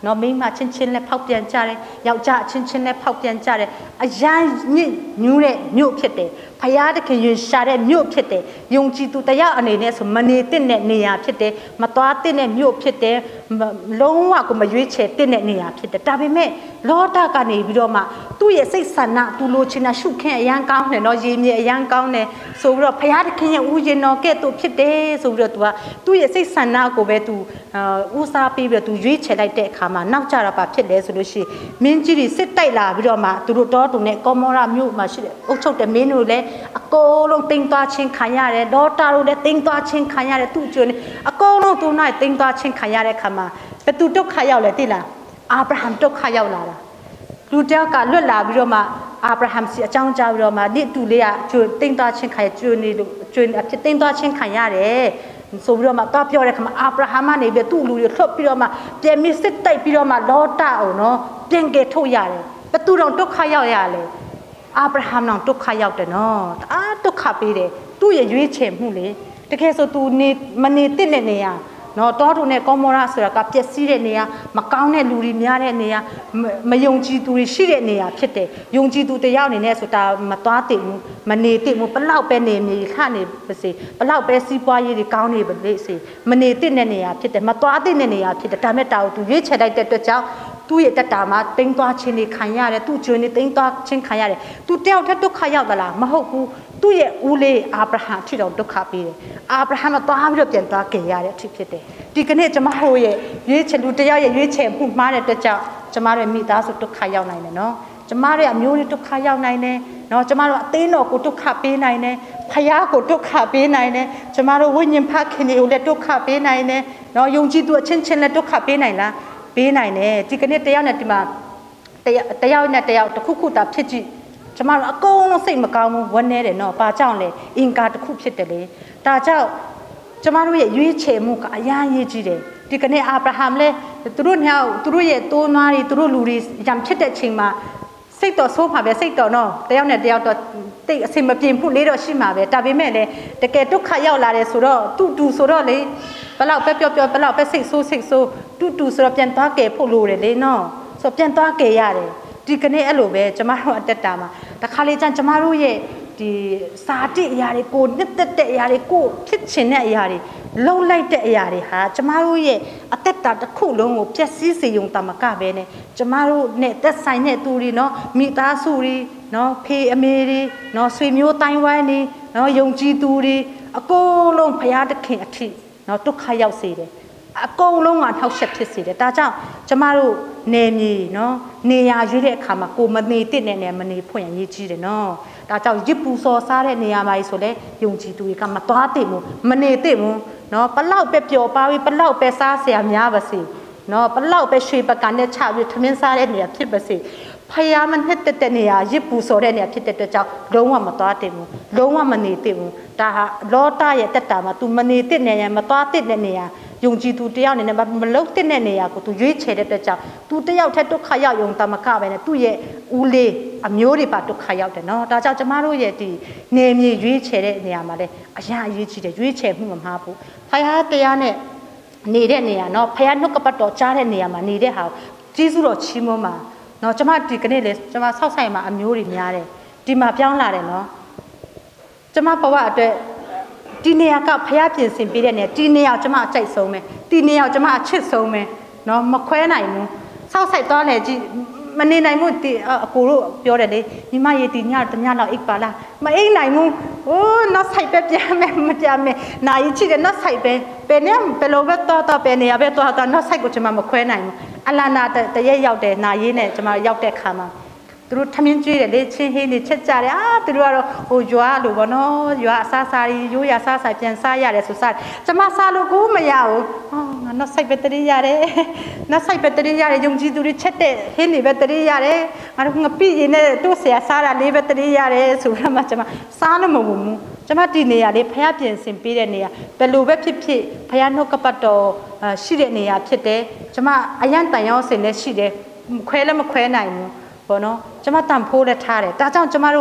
နော်မိမချင်းချင်းနဲ့ဖောက်ပြန်ကြတယ်ယောက်ျားချင်းချင်းနဲ့ဖောက်ပြန်ကြတယ်အရန်ညစ်ညူးတဲ့မြို့ဖြစ်တယ်ဖယားတခင်ရင်ရှာတဲ့မြို့ဖြစ်တယ်ယုံကြည်သူတရားအနေနဲ့ဆိုမနေတဲ့နေရာဖြစ်တယ်မသွားတဲ့မြို့ဖြစ်တယ်လုံးဝကိုမရွေးချယ်တဲ့နေရာဖြစ်တယ်ဒါပေမဲ့လောဒကနေပြီးတော့မှသူ့ရဲ့စိတ်ဆန္ဒသူလိုချင်တာရှုခင်းအရန်ကောင်းတယ်နော်ရေမြေအရန်ကောင်းတယ်ဆိုပြီးတော့ဖယားတခင်ရဲ့ဦးရင်တော်ကဲ့သို့ဖြစ်တယ်ဆိုပြီးတော့သူကသူ့ရဲ့စိတ်ဆန္ဒကိုပဲသူဦးစားပေးပြီးတော့သူရွေးချယ်လိုက်တဲ့အခါမှာနောက်ကြတာပါဖြစ်လဲဆိုလို့ရှိရင်မင်းကြီးတွေစစ်တိုက်လာပြီးတော့မှသူတို့တောတုံနဲ့ကောမောရမြို့မှာရှိတဲ့အုပ်ချုပ်တဲ့မင်းတို့လည်းအကုန်လုံးတိမ်သွားချင်းခံရတယ်ဒေါတာတို့လည်းတိမ်သွားချင်းခံရတယ်သူ့ကျွန်းအကုန်လုံးသူနိုင်တိမ်သွားချင်းခံရတဲ့အခါမှာဘယ်သူဒုက္ခရောက်လဲသိလားအာဗြဟံဒုက္ခရောက်လာတာလူတယောက်ကလွတ်လာပြီးတော့မှအာဗြဟံစီအကြောင်းကြားပြီးတော့မှဒီတူလေးကကျွန်းတိမ်သွားချင်းခံရကျွန်းနေလို့ကျွန်းအဖြစ်တိမ်သွားချင်းခံရတယ်ဆိုပြီးတော့မှတော့ပြောတဲ့ခါမှာအာဗြဟံကနေပြီးသူ့လူတွေလှုပ်ပြီးတော့မှပြန်ပြီးစစ်တိုက်ပြီးတော့မှလောတအောင်နော်ပြန်ကယ်ထုတ်ရတယ်ဘယ်သူတော့ဒုက္ခရောက်ရလဲအာဗြဟံတော့ဒုက္ခရောက်တယ်နော်အားဒုက္ခပေးတယ်သူ့ရဲ့ရွေးချယ်မှုလေတကယ်ဆိုသူနေမနေတဲ့နေရာနော်တောတုံနဲ့ကောမောရဆိုတာကပျက်စီးတဲ့နေရာမကောင်းတဲ့လူတွေများတဲ့နေရာမယုံကြည်သူတွေရှိတဲ့နေရာဖြစ်တယ်ယုံကြည်သူတယောက်အနေနဲ့ဆိုတာမသွားသိဘူးမနေသိဘူးဘလောက်ပဲနေမြေခနေပါစေဘလောက်ပဲစီးပွားရေးတွေကောင်းနေပါလေစေမနေသိတဲ့နေရာဖြစ်တယ်မသွားသိတဲ့နေရာဖြစ်တယ်ဒါမဲ့တာကိုသူရွေးချယ်လိုက်တဲ့အတွက်ကြောင့်သူ့ရဲ့တက်တာမှာတိမ်သွားခြင်းတွေခံရတယ်သူ့ကျွန်းတွေတိမ်သွားခြင်းခံရတယ်သူတယောက်တည်းဒုက္ခရောက်သလားမဟုတ်ဘူးသူ့ရဲ့ဦးလေးအာဗြဟံထီတော်ဒုက္ခပေးတယ်အာဗြဟံကသွားပြီးတော့ပြန်သွားကြရတဲ့အဖြစ်ဖြစ်တယ်ဒီကနေ့ကျမတို့ရဲ့ရွေးချယ်လူတယောက်ရဲ့ရွေးချယ်မှုမှားတဲ့အတွက်ကြောင့်ကျမတို့မိသားစုဒုက္ခရောက်နိုင်တယ်နော်ကျမတို့အမျိုးတွေဒုက္ခရောက်နိုင်တယ်နော်ကျမတို့အသင်းတော်ကိုဒုက္ခပေးနိုင်တယ်ဖယားကိုဒုက္ခပေးနိုင်တယ်ကျမတို့ဝိညာဉ်ဖခင်တွေကိုလည်းဒုက္ခပေးနိုင်တယ်နော်ယုံကြည်သူအချင်းချင်းလည်းဒုက္ခပေးနိုင်လားပေးနိုင်တယ်ဒီကနေ့တယောက်နဲ့ဒီမှာတယောက်နဲ့တယောက်တစ်ခုခုတာဖြစ်ကြည့်ကျမတို့အကုန်လုံးစိတ်မကောင်းဘူးဝန်းနေတယ်နော်ဘာကြောင့်လဲအင်္ကာတစ်ခုဖြစ်တယ်လေဒါကြောင့်ကျမတို့ရဲ့ရွေးချယ်မှုကအများကြီးကြီးတယ်ဒီကနေ့အာဗြဟံလည်းသူတို့ညောင်သူတို့ရဲ့တိုးနွားတွေသူတို့လူတွေရံဖြစ်တဲ့ချိန်မှာစိတ်တော်ဆိုးမှာပဲစိတ်တော်နော်တယောက်နဲ့တယောက်တော့တိတ်အစင်မပြေမှုလေးတော့ရှိမှာပဲဒါပေမဲ့လည်းတကယ်ဒုက္ခရောက်လာတယ်ဆိုတော့တူတူဆိုတော့လေဘလောက်ပဲပြောပြောဘလောက်ပဲစိတ်ဆိုးစိတ်ဆိုးတူတူဆိုတော့ပြန်သွားကြဖို့လိုတယ်လေနော်ဆိုပြန်သွားကြရတယ်ဒီကနေ့အဲ့လိုပဲကျမတို့အတက်တာမှာတခါလေကျန်ကျမတို့ရဲ့ဒီစာတိအရာတွေကိုနှစ်သက်တဲ့အရာတွေကိုဖြစ်ချင်တဲ့အရာတွေလုံလိုက်တဲ့အရာတွေဟာကျမတို့ရဲ့အသက်တာတစ်ခုလုံးကိုပျက်စီးစေုံတမကပဲနဲ့ကျမတို့နဲ့သက်ဆိုင်တဲ့သူတွေနော်မိသားစုတွေနော်ဖေအမေတွေနော်ဆွေမျိုးတိုင်းဝိုင်းတွေနော်ယုံကြည်သူတွေအကုန်လုံးဘုရားသခင်အထိနော်ဒုက္ခရောက်စေတယ်အကုန်လုံးကနှောက်ယှက်ဖြစ်စေတယ်ဒါကြောင့်ကျမတို့နေမြေနော်နေရာရွေးတဲ့အခါမှာကိုမနေတဲ့နဲ့နဲ့မနေဖွင့်ရရေးကြီးတယ်နော်ဒါကြောင့်ရစ်ပူစော်စားတဲ့နေရာမှာဆိုလဲယုံကြည်သူတွေကမသွားသိဘူးမနေသိဘူးနော်ဘလောက်ပဲပျော်ပါပြီးဘလောက်ပဲစားစရာများပါစေနော်ဘလောက်ပဲရွှေပကံနဲ့ချပြီးထမင်းစားတဲ့နေရာဖြစ်ပါစေဖယားမနှစ်သက်တဲ့နေရာရစ်ပူစော်တဲ့နေရာဖြစ်တဲ့အတွက်ကြောင့်လုံးဝမသွားသိဘူးလုံးဝမနေသိဘူးဒါဟာလောတရဲ့တက်တာမှာ तू မနေသိနေရမသွားသိတဲ့နေရာယုံကြည်သူတယောက်အနေနဲ့မလုံတဲ့နေရာကို तू ရွေးချယ်တဲ့အတွက်ကြောင့် तू တယောက်ထက်ဒုက္ခရောက်ယုံတမကပဲနဲ့သူ့ရဲ့ဦးလေးအမျိုးတွေပါဒုက္ခရောက်တယ်နော်ဒါကြောင့်ကျမတို့ရဲ့ဒီနေမြေရွေးချယ်တဲ့နေရာမှာလည်းအရာအရေးကြီးတယ်ရွေးချယ်မှုမမှားဘူးဖယားတရားနဲ့နေတဲ့နေရာနော်ဖယားနှုတ်ကပတ်တော်ကြားတဲ့နေရာမှာနေတဲ့ဟာကျေးဇူးတော်ချီးမွမ်းပါနော်ကျမဒီကနေ့လေကျမဆောက်ဆိုင်မှာအမျိုးတွေများတယ်ဒီမှာပြောင်းလာတယ်နော်ကျမဘဝအတွက်ဒီနေရာကဖျားပြင်ဆင်ပေးတဲ့နေရာဒီနေရာကျမအကြိုက်ဆုံးပဲဒီနေရာကျမအချစ်ဆုံးပဲနော်မခွဲနိုင်ဘူးဆောက်ဆိုင်သွားနေကြည့်မနေနိုင်ဘူးဒီအကိုတို့ပြောတယ်လေညီမရေဒီညတညလောက်အိတ်ပါလားမအိတ်နိုင်ဘူးဟိုးနောက်ဆိုင်ပဲပြန်မယ်မပြန်မယ်နိုင်ချစ်တယ်နောက်ဆိုင်ပဲဘယ်နဲ့ဘယ်လိုပဲတော့တော့ဘယ်နေရာပဲတော့တော့နောက်ဆိုင်ကိုကျမမခွဲနိုင်ဘူးအလာနာတရက်ရောက်တယ်နာရေးနဲ့ကျမရောက်တဲ့ခါမှာသူတို့ထမင်းကျွေးတယ်လေချင်းဟင်းတွေချက်ကြတယ်အာသူတို့ကတော့ဟိုရွာလိုပေါ့နော်ရွာအစားစားရိုးရစားစားပြန်စားရတယ်ဆိုစားကျမစားလို့ကိုမရဘူးဟာငါနောက်ဆိုင်ပဲတရေရတယ်နောက်ဆိုင်ပဲတရေရတယ်ယုံကြည်သူတွေချက်တဲ့ဟင်းတွေပဲတရေရတယ်ငါတို့ငပိရင်နဲ့တို့ဆရာစားတာလေးပဲတရေရတယ်ဆိုတော့မှကျမစားလို့မဟုတ်ဘူးကျမဒီနေရာလေးဖျားပြင်ဆင်ပေးတဲ့နေရာဘယ်လိုပဲဖြစ်ဖြစ်ဖျားနှုတ်ကပတ်တော်ရှိတဲ့နေရာဖြစ်တယ်ကျမအရန်တန်ရောစင်လည်းရှိတယ်ခွဲလည်းမခွဲနိုင်ဘူးဘောနော်ကျမတန်ဖိုးလည်းထားတယ်ဒါကြောင့်ကျမတို့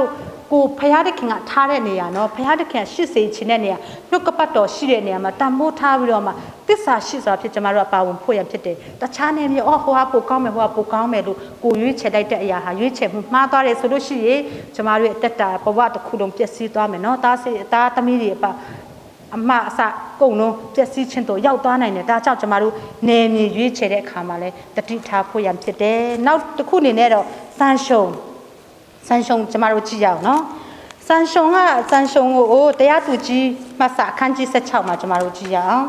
ကိုဖယားတဲ့ခင်ကထားတဲ့နေရနော်ဖယားတဲ့ခင်ရှစ်စေချင်တဲ့နေရနှုတ်ကပတ်တော်ရှိတဲ့နေရာမှာတန်ဖိုးထားပြီးတော့မှသစ္စာရှိစွာဖြစ်ကျမတို့အပါဝင်ဖို့ရဖြစ်တယ်တခြားနေမျိုးအော်ဟိုဟာပိုကောင်းမယ်ဟိုဟာပိုကောင်းမယ်လို့ကိုရွေးချယ်လိုက်တဲ့အရာဟာရွေးချယ်မှုမှားသွားတယ်ဆိုလို့ရှိရင်ကျမတို့ရဲ့တက်တာဘဝတစ်ခုလုံးပျက်စီးသွားမယ်နော်သားစေသားသမီးတွေအပါအမအစကုန်လုံးပျက်စီးခြင်းတို့ရောက်သွားနိုင်တယ်ဒါကြောင့်ကျမတို့နေမြေရွေးချယ်တဲ့အခါမှာလဲတတိထားဖို့ရဖြစ်တယ်နောက်တစ်ခုအနေနဲ့တော့စမ်းရှုံစမ်းရှုံကျမတို့ကြည့်ရအောင်နော်စမ်းရှုံကစမ်းရှုံကိုတရားသူကြီးမှတ်စာအခန်းကြီး၁၆မှာကျမတို့ကြည့်ရအောင်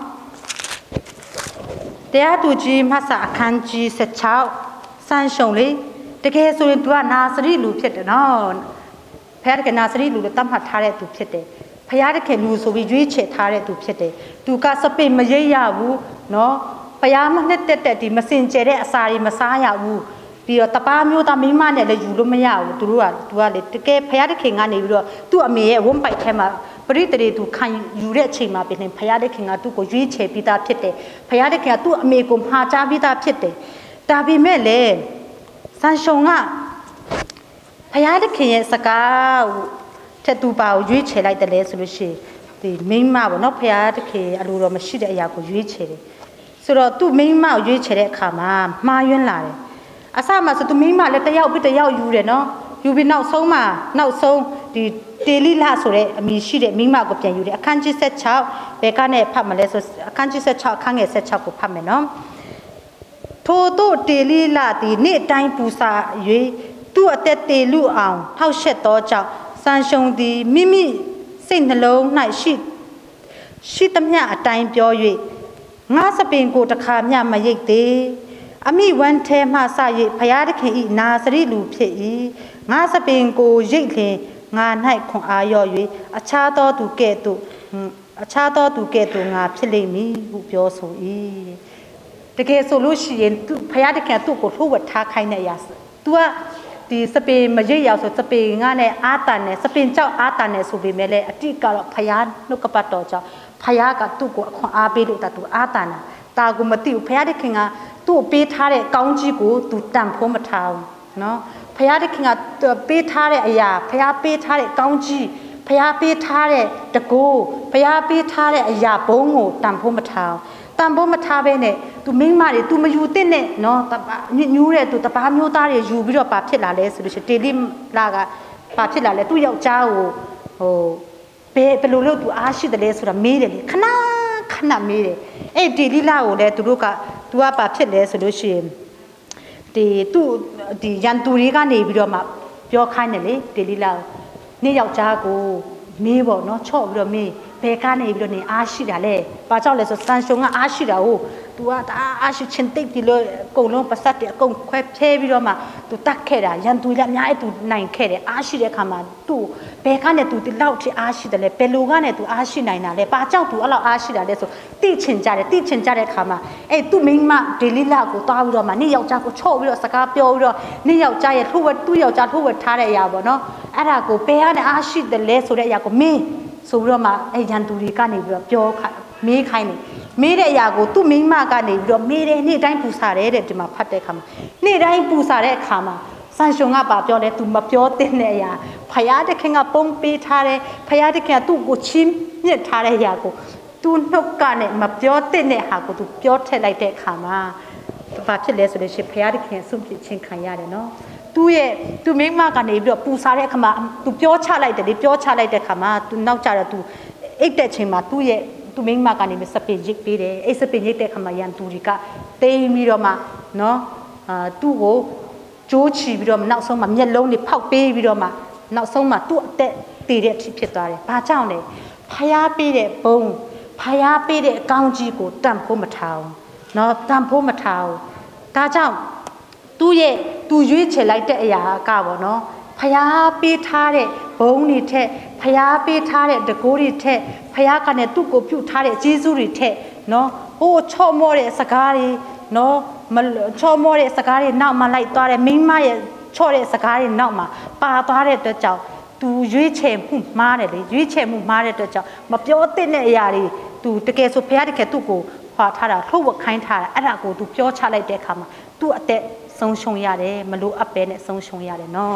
တရားသူကြီးမှတ်စာအခန်းကြီး၁၆စမ်းရှုံလေတကယ်ဆိုရင်သူကနာစရိလူဖြစ်တယ်နော်ဖခင်ကနာစရိလူလို့တတ်မှတ်ထားတဲ့သူဖြစ်တယ်ဖခင်တခင်လူဆိုပြီးရွေးချယ်ထားတဲ့သူဖြစ်တယ်သူကစပိတ်မရိပ်ရဘူးနော်ဖခင်မနဲ့တက်တက်ဒီမစင်ကြဲတဲ့အစာတွေမစားရဘူးပြီးတော့တပားမျိုးသားမိမနဲ့လည်းယူလို့မရဘူးသူတို့ကသူကလေတကယ်ဖခင်တခင်ကနေပြီးတော့သူ့အမေရဲ့ဝန်းပိုက်ထဲမှာပရိသေတွေသူခံယူတဲ့အချိန်မှာပြင်ဖခင်တခင်ကသူ့ကိုရွေးချယ်ပြီးသားဖြစ်တယ်ဖခင်တခင်ကသူ့အမေကိုမှားချပြီးသားဖြစ်တယ်ဒါပေမဲ့လေစံရှုံကဖခင်တခင်ရဲ့စကားထက်သူပါကိုရွေးချယ်လိုက်တယ်လေဆိုလို့ရှိရင်ဒီမိန်းမပေါ့နော်ဖခင်တခင်အလိုတော်မရှိတဲ့အရာကိုရွေးချယ်တယ်ဆိုတော့သူ့မိန်းမကိုရွေးချယ်တဲ့အခါမှာမှားယွင်းလာတယ်အစမှဆိုသူမိန်းမလည်းတယောက်ပြီးတယောက်ယူတယ်နော်ယူပြီးနောက်ဆုံးမှနောက်ဆုံးဒီတေလီလာဆိုတဲ့အမည်ရှိတဲ့မိန်းမကိုပြန်ယူတယ်အခန်းကြီး၁၆ဘယ်ကနေဖတ်မလဲဆိုအခန်းကြီး၁၆အခန်းငယ်၁၆ကိုဖတ်မယ်နော်ထို့သို့တေလီလာသည်နေ့တိုင်းပူစာ၍သူ့အသက်တေလူအောင်ဟောက်ရှက်သောကြောင့်စံရှုံသည်မိမိစိတ်နှလုံး၌ရှိရှိသမျှအတိုင်းပြော၍ငါစပင်ကိုတခါမျှမရိပ်သေးအမိဝမ်းထဲမှစ၍ဖယားသခင်ဤနာစရိလူဖြစ်၏ငါစပင်ကိုရိပ်လျင်ငါ၌ခွန်အားရော့၍အခြားသောသူကဲ့သို့အခြားသောသူကဲ့သို့ငါဖြစ်လိမ့်မည်ဟုပြောဆို၏တကယ်ဆိုလို့ရှိရင်သူဖယားသခင်သူ့ကိုလှုပ်ဝက်ထားခိုင်းတဲ့အရာ तू ကဒီစပင်မရိပ်ရောက်ဆိုစပင်ကနဲ့အာတန်နဲ့စပင်ကြောက်အာတန်နဲ့ဆိုပေမဲ့လည်းအတိကတော့ဖယားနှုတ်ကပတ်တော်ကြောင့်ဖယားကသူ့ကိုအခွန်အားပေးလို့တာ तू အာတန်တာတာကိုမသိဘူးဖယားသခင်ကသူ့ပေးထားတဲ့ကောင်းကြီးကို तू တန်ဖိုးမထားဘူးနော်ဖယားသခင်ကပေးထားတဲ့အရာဖယားပေးထားတဲ့ကောင်းကြီးဖယားပေးထားတဲ့တကိုးဖယားပေးထားတဲ့အရာဘုံကိုတန်ဖိုးမထားဘူးတန်ဖိုးမထားဘဲနဲ့ तू မိန်းမတွေ तू မယူတဲ့နဲ့နော်ညညူးတဲ့ तू တပားမျိုးသားတွေယူပြီးတော့ပါဖြစ်လာလဲဆိုလို့ရှိရင်တေလီလာကပါဖြစ်လာလဲသူ့ယောက်ျားကိုဟိုဘယ်ဘယ်လိုလုပ် तू အားရှိတယ်လဲဆိုတာမေးတယ်လေခဏခဏမေးတယ်အဲ့တေလီလာကိုလည်းသူတို့က तू ကပါဖြစ်လဲဆိုလို့ရှိရင်ဒီသူ့ဒီရန်သူတွေကနေပြီးတော့မှပြောခိုင်းတယ်လေတေလီလာနေ့ယောက်ျားကိုမေးပေါ့နော်ချော့ပြီးတော့မေးဘယ်ကနေပြီးတော့နေအားရှိတာလဲဘာကြောင့်လဲဆိုစံရှုံကအားရှိတာဟုတ် तू ကအားရှိချင်းတိတ်ဒီလိုအကုန်လုံးပတ်သက်တယ်အကုန်ခွဲဖဲပြီးတော့မှ तू တတ်ခဲ့တာရန်သူလည်းအများကြီး तू နိုင်ခဲ့တယ်အားရှိတဲ့ခါမှာ तू ဘယ်ကနေ तू ဒီလောက်ထိအားရှိတယ်လဲဘယ်လိုကနေ तू အားရှိနိုင်တာလဲဘာကြောင့် तू အဲ့လောက်အားရှိတာလဲဆိုသိချင်ကြတယ်သိချင်ကြတဲ့ခါမှာအဲ့ तू မိန်းမဒေလီလာကိုတွားပြီးတော့မှနေ့ယောက်ျားကိုချော့ပြီးတော့စကားပြောပြီးတော့နေ့ယောက်ျားရဲ့လှုပ်ဝက်သူ့ယောက်ျားလှုပ်ဝက်ထားတဲ့အရာပေါ့နော်အဲ့ဒါကိုဘယ်ကနေအားရှိတယ်လဲဆိုတဲ့အရာကိုမင်းဆိုပြီးတော့မှအဲ့ရန်သူတွေကနေပြီးတော့ပြောမေးခိုင်းတယ်မေးတဲ့အရာကိုသူ့မိန်းမကနေပြီးတော့မေးတယ်နေ့တိုင်းပူစားတယ်တဲ့ဒီမှာဖတ်တဲ့အခါမှာနေ့တိုင်းပူစားတဲ့အခါမှာစံရှုံကပါပြောတယ် तू မပြောတဲ့အရာဖယားတခင်ကပုံပေးထားတယ်ဖယားတခင်ကသူ့ကိုချင်းမြစ်ထားတဲ့အရာကို तू နှုတ်ကနေမပြောတဲ့ဟာကို तू ပြောထည့်လိုက်တဲ့အခါမှာဘာဖြစ်လဲဆိုလို့ရှိရင်ဖယားတခင်ဆွန့်ပစ်ခြင်းခံရတယ်နော်သူ့ရဲ့သူမိန်းမကနေပြီးတော့ပူစားတဲ့အခါမှာ तू ပြောချလိုက်တယ်လေပြောချလိုက်တဲ့အခါမှာ तू နောက်ကြတော့ तू အိတ်တဲ့ချိန်မှာသူ့ရဲ့သူမိန်းမကနေပြီးစပင်ရိတ်ပေးတယ်အဲ့စပင်ရိတ်တဲ့အခါမှာရန်သူတွေကတိမ်ပြီးတော့မှနော်အာသူ့ကိုကြိုးချီပြီးတော့နောက်ဆုံးမှမျက်လုံးတွေဖောက်ပေးပြီးတော့မှနောက်ဆုံးမှသူ့အသက်တည်တဲ့အထိဖြစ်သွားတယ်ဘာကြောင့်လဲဖယားပေးတဲ့ဘုံဖယားပေးတဲ့အကောင်းကြီးကိုတန်ဖိုးမထားဘူးနော်တန်ဖိုးမထားဘူးဒါကြောင့်သူ့ရဲ့သူရွေးချယ်လိုက်တဲ့အရာကပေါ့နော်ဖယားပေးထားတဲ့ဘုံတွေထက်ဖယားပေးထားတဲ့တကိုးတွေထက်ဖယားကလည်းသူ့ကိုပြုတ်ထားတဲ့ဂျေဇုတွေထက်နော်ဟိုချော့မော့တဲ့စကားတွေနော်မချော့မော့တဲ့စကားတွေနောက်မှလိုက်သွားတယ်မိန်းမရဲ့ချော့တဲ့စကားတွေနောက်မှပါသွားတဲ့အတွက်ကြောင့်သူရွေးချယ်မှုမှားတယ်လေရွေးချယ်မှုမှားတဲ့အတွက်ကြောင့်မပြောတဲ့အရာတွေသူတကယ်ဆိုဖယားတကယ်သူ့ကိုခွာထားတာလှုပ်ဝက်ခိုင်းထားတာအဲ့ဒါကိုသူပြောချလိုက်တဲ့အခါမှာသူ့အသက်ဆုံးရှုံးရတယ်မလို့အပ်ပဲနဲ့ဆုံးရှုံးရတယ်နော်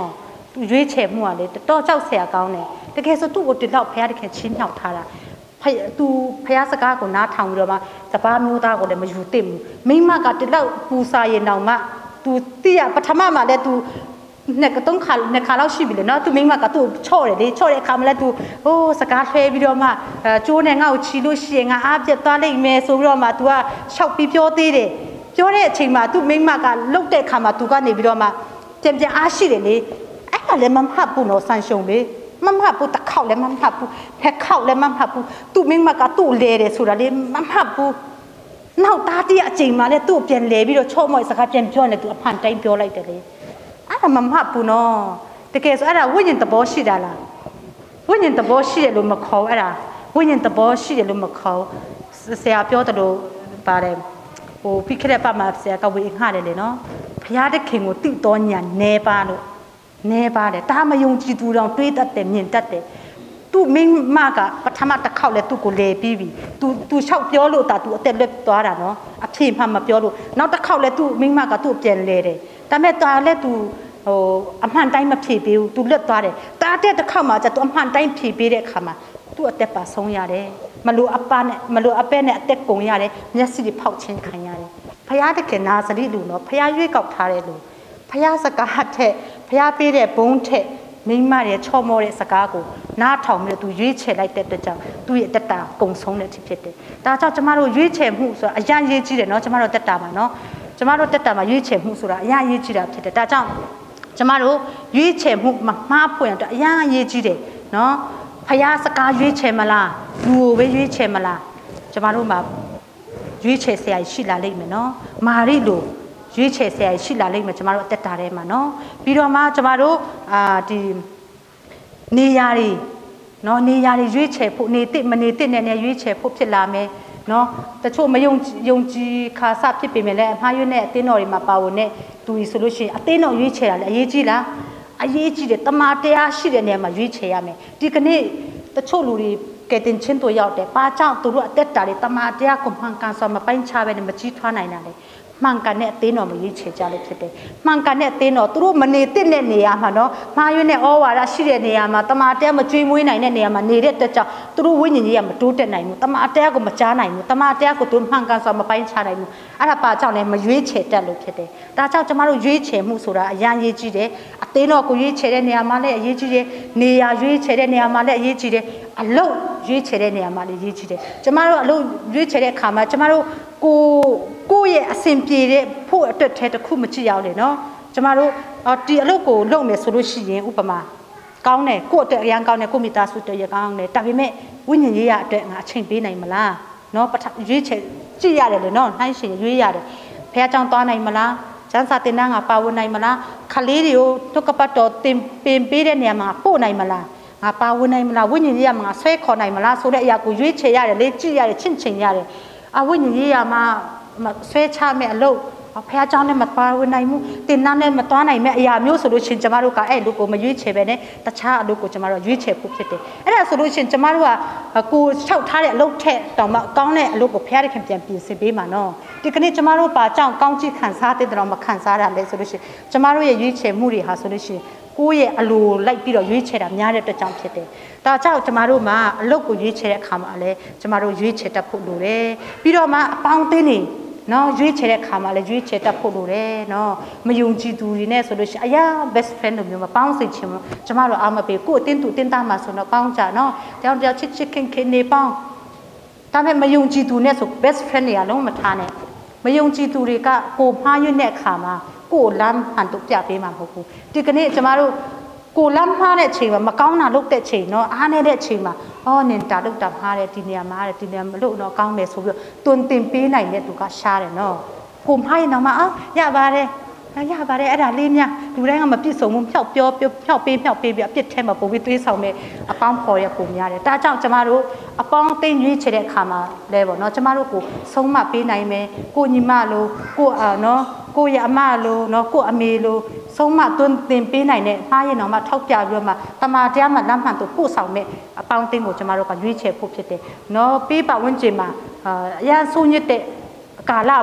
ရွေးချယ်မှုကလေတော့ကြောက်ဆရာကောင်းတယ်တကယ်ဆိုသူ့ကိုဒီလောက်ဖះတခင်ချင်းမြောက်ထားတာဖះသူဖះစကားကိုနားထောင်ပြီးတော့မှစပားမျိုးသားကိုလည်းမယူသင့်ဘူးမိမကဒီလောက်ပူစာရင်တောင်မှ तू တိရပထမမှာလည်း तू နဲ့ကတော့ခါနဲ့ခါလောက်ရှိပြီလေနော် तू မိမက तू ချော့တယ်လေချော့တဲ့အခါမှာလည်း तू ဟိုးစကားထွဲပြီးတော့မှကျိုးနဲ့ငါ့ကိုချီလို့ရှိရင်ငါအားပြတ်သွားလိမ့်မယ်ဆိုပြီးတော့မှ तू ကရှောက်ပြီးပြောသေးတယ်ပြောတဲ့အချိန်မှာ तू မိမကလှုပ်တဲ့အခါမှာ तू ကနေပြီးတော့မှပြန်ပြန်အားရှိတယ်လေအဲ့ဒါလည်းမမှတ်ဘူးနော်ဆန်ရှုံလေမမှတ်ဘူးတစ်ခေါက်လည်းမမှတ်ဘူးဖက်ခေါက်လည်းမမှတ်ဘူး तू မိမက तू လဲတယ်ဆိုတာလေမမှတ်ဘူးနောက်သားတည်းအချိန်မှာလည်း तू ပြန်လဲပြီးတော့ချော့မော့စကားပြန်ပြောနေ तू အဖန်တိုင်းပြောလိုက်တယ်လေအဲ့ဒါမမှတ်ဘူးနော်တကယ်ဆိုအဲ့ဒါဝိညာဉ်သဘောရှိတာလားဝိညာဉ်သဘောရှိတယ်လို့မခေါ်အဲ့ဒါဝိညာဉ်သဘောရှိတယ်လို့မခေါ်ဆရာပြောတယ်လို့ပါတယ်ဟိုဖိခရက်ပတ်မှာဆရာကဝေငှတယ်လေနော်ဘုရားသခင်ကိုတိတော်ညာနေပါလို့နေပါတယ်ဒါမယုံကြည်သူတောင်တွေးတတ်တယ်မြင်တတ်တယ်သူမိမကပထမတစ်ခေါက်လဲသူ့ကိုလဲပြီးပြီ तू तू လျှောက်ပြောလို့တာ तू အသက်လွတ်သွားတာနော်အဖြေမှမပြောလို့နောက်တစ်ခေါက်လဲသူ့မိမကသူ့ပြန်လဲတယ်ဒါပေမဲ့တာလဲ तू ဟိုအမှန်တိုင်းမဖြေပေးဘူး तू လွတ်သွားတယ်တာတဲ့တစ်ခေါက်မှာကျ तू အမှန်တိုင်းဖြေပေးတဲ့အခါမှာ तू အသက်ပါဆုံးရတယ်မလို့အပနဲ့မလို့အပဲနဲ့အသက်ကုန်ရတယ်မျက်စိတွေဖောက်ချင်းခံရတယ်ဖယားတခင်နာစရိလူနော်ဖယားရွေးကောက်ထားတဲ့လူဖယားစကားထက်ဖယားပေးတဲ့ဘုံထက်မိမရဲ့ချော့မော့တဲ့စကားကိုနားထောင်ပြီးတော့ तू ရွေးချယ်လိုက်တဲ့အတွက်ကြောင့်သူ့ရဲ့တက်တာကုံဆုံးတဲ့အဖြစ်ဖြစ်တယ်ဒါကြောင့်ကျမတို့ရွေးချယ်မှုဆိုတာအရင်ရေးကြည့်တယ်နော်ကျမတို့တက်တာမှာနော်ကျမတို့တက်တာမှာရွေးချယ်မှုဆိုတာအရင်ရေးကြည့်တာဖြစ်တယ်ဒါကြောင့်ကျမတို့ရွေးချယ်မှုမမှားဖွင့်တော့အရင်ရေးကြည့်တယ်နော်ဖယားစကားရွေးချယ်မလားလူကိုပဲရွေးချယ်မလားကျမတို့မှာရွေးချယ်ဆရာရှိလာလိမ့်မယ်နော်မာရိလိုရွေးချယ်ဆရာရှိလာလိမ့်မယ်ကျမတို့အသက်တာထဲမှာနော်ပြီးတော့မှကျမတို့အာဒီနေရာတွေနော်နေရာတွေရွေးချယ်ဖို့နေတစ်မနေတစ်နဲ့ရွေးချယ်ဖို့ဖြစ်လာမယ်နော်တချို့မယုံယုံကြည်ခါစဖြစ်ပေမဲ့လည်းအမှားရွေးနဲ့အသင်းတော်တွေမှာပါဝင်တဲ့သူကြီးဆိုလို့ရှိရင်အသင်းတော်ရွေးချယ်တာလည်းအရေးကြီးလားအရေးကြီးတယ်တမန်တရားရှိတဲ့နေရာမှာရွေးချယ်ရမယ်ဒီကနေ့တချို့လူတွေကဲတင်ချင်းတို့ရောက်တယ်ပါကြောင့်သူတို့အသက်တာတွေတမန်တရားကိုမှန်ကန်စွာမပိုင်းခြားပဲနဲ့မကြီးထွားနိုင်တာလေမှန်ကန်တဲ့အသင်းတော်မရွေးချယ်ကြလို့ဖြစ်တယ်မှန်ကန်တဲ့အသင်းတော်သူတို့မနေတဲ့နေရာမှာနော်မှားရွေးနဲ့ဩဝါဒရှိတဲ့နေရာမှာတမန်တရားမကြွေးမွေးနိုင်တဲ့နေရာမှာနေတဲ့အတွက်ကြောင့်သူတို့ဝိညာဉ်ကြီးကမတိုးတက်နိုင်ဘူးတမန်တရားကိုမကြားနိုင်ဘူးတမန်တရားကိုသူမှန်ကန်စွာမပိုင်းခြားနိုင်ဘူးအဲ့ဒါပါကြောင့်လည်းမရွေးချယ်တတ်လို့ဖြစ်တယ်ဒါကြောင့်ကျမတို့ရွေးချယ်မှုဆိုတာအရင်ရေးကြည့်တယ်အသင်းတော်ကိုရွေးချယ်တဲ့နေရာမှာလည်းအရေးကြီးတယ်နေရာရွေးချယ်တဲ့နေရာမှာလည်းအရေးကြီးတယ်အလုပ်ရွေးချယ်တဲ့နေရာမှာလည်းအရေးကြီးတယ်ကျမတို့အလုပ်ရွေးချယ်တဲ့အခါမှာကျမတို့ကိုကိုယ့်ရဲ့အစဉ်ပြေတဲ့ဖို့အတွက်ထဲတစ်ခုမကြည့်ရအောင်လေနော်ကျမတို့ဒီအလုပ်ကိုလုပ်မယ်ဆိုလို့ရှိရင်ဥပမာကောင်းတယ်ကိုယ့်အတွက်အရန်ကောင်းတယ်ကိုယ့်မိသားစုအတွက်ရကောင်းတယ်ဒါပေမဲ့ဝိညာဉ်ရေးရအတွက်ငါအချိန်ပေးနိုင်မလားနော်ရွေးချယ်ကြည့်ရတယ်လေနော်နှိုင်းရှင်ရွေးရတယ်ဖះကြောင်သွားနိုင်မလားကျန်းစာတင်တန်းကပါဝင်နိုင်မလားခလေးတွေကိုတုတ်ကပတ်တော်တင်ပင်ပေးတဲ့နေရာမှာပို့နိုင်မလားငါပါဝင်နိုင်မလားဝိညာဉ်ရေးရမှာဆွဲခေါ်နိုင်မလားဆိုတဲ့အရာကိုရွေးချယ်ရတယ်လေကြည့်ရတယ်ချင့်ချိန်ရတယ်အဝိညာဉ်ရေးရမှာဆွဲချမဲ့အလုပ်ဖះเจ้าနဲ့မပါဝင်နိုင်ဘူးတင်နှန်းနဲ့မသွားနိုင်မဲ့အရာမျိုးဆိုလို့ရှင်ကျမတို့ကအဲ့လူကိုမရွေးချယ်ပဲနဲ့တခြားအလုပ်ကိုကျမတို့ရွေးချယ်ဖို့ဖြစ်တယ်အဲ့ဒါဆိုလို့ရှင်ကျမတို့ကကိုလျှောက်ထားတဲ့အလုပ်ထက်တောင်မှကောင်းတဲ့အလုပ်ကိုဖះရခင်ပြန်ပြင်ဆင်ပေးမှာနော်ဒီကနေ့ကျမတို့ပါကြောင့်ကောင်းချီးခံစားတဲ့တော်မခံစားရလဲဆိုလို့ရှင်ကျမတို့ရဲ့ရွေးချယ်မှုတွေဟာဆိုလို့ရှင်ကိုယ့်ရဲ့အလိုလိုက်ပြီးတော့ရွေးချယ်တာများတဲ့အတွက်ကြောင့်ဖြစ်တယ်ဒါကြောင့်ကျမတို့မှာအလုပ်ကိုရွေးချယ်တဲ့အခါမှာလည်းကျမတို့ရွေးချယ်တတ်ဖို့လိုတယ်ပြီးတော့မှအပေါင်းအသင်းတွေနော်ရွေးချယ်တဲ့ခါမှာလည်းရွေးချယ်တတ်ဖို့လိုတယ်နော်မယုံကြည်သူတွေနဲ့ဆိုလို့ရှိရင်အရာ best friend တို့မျိုးမပေါင်းစေချင်ဘူးကျမတို့အားမပေးကိုအတင်းသူတင်းသားမှာဆိုတော့ပေါင်းကြနော်တယောက်တယောက်ချစ်ချစ်ခင်ခင်နေပေါင်းဒါပေမဲ့မယုံကြည်သူနဲ့ဆို best friend တွေကလုံးမထားနဲ့မယုံကြည်သူတွေကကိုမှားရွံ့တဲ့အခါမှာကိုလမ်းဟန်တို့ပြပေးမှာမဟုတ်ဘူးဒီကနေ့ကျမတို့ကိုလမ်းမှားတဲ့ချိန်မှာမကောင်းတာလုပ်တဲ့ချိန်နော်အားနေတဲ့ချိန်မှာအော်နင်တာလုပ်တာမှားတယ်ဒီနေရာမှားတယ်ဒီနေရာမလုပ်တော့ကောင်းတယ်ဆိုပြီးတွင်တင်ပေးနိုင်တဲ့သူကရှားတယ်နော်ကိုမှားရင်တော့မအောင်ရပါတယ်ရပါတယ်အဲ့ဒါလေးများလူတိုင်းကမပြည့်စုံဘူးဖြောက်ပြောဖြောက်ပေးဖြောက်ပေးပြီးအပြစ်ထဲမှာပုံပြီးသွေးဆောင်မဲ့အပေါင်းဖော်ရပုံများတယ်ဒါကြောင့်ကျမတို့အပေါင်းအသိရွေးချယ်တဲ့အခါမှာလဲပေါ့နော်ကျမတို့ကိုဆုံးမပေးနိုင်မယ်ကိုညီမလိုကိုအာနော်ကိုရအမလိုနော်ကိုအမေလိုဆုံးမတွင်တင်ပေးနိုင်တဲ့မှားရင်တော့မှထောက်ပြပြီးတော့မှတမာတရားမှလမ်းမှန်တို့ပို့ဆောင်မဲ့အပေါင်းအသိကိုကျမတို့ကရွေးချယ်ဖို့ဖြစ်တယ်နော်ပေးပါဝန်းကျင်မှာအရန်ဆိုးညစ်တဲ့ကာလမှာ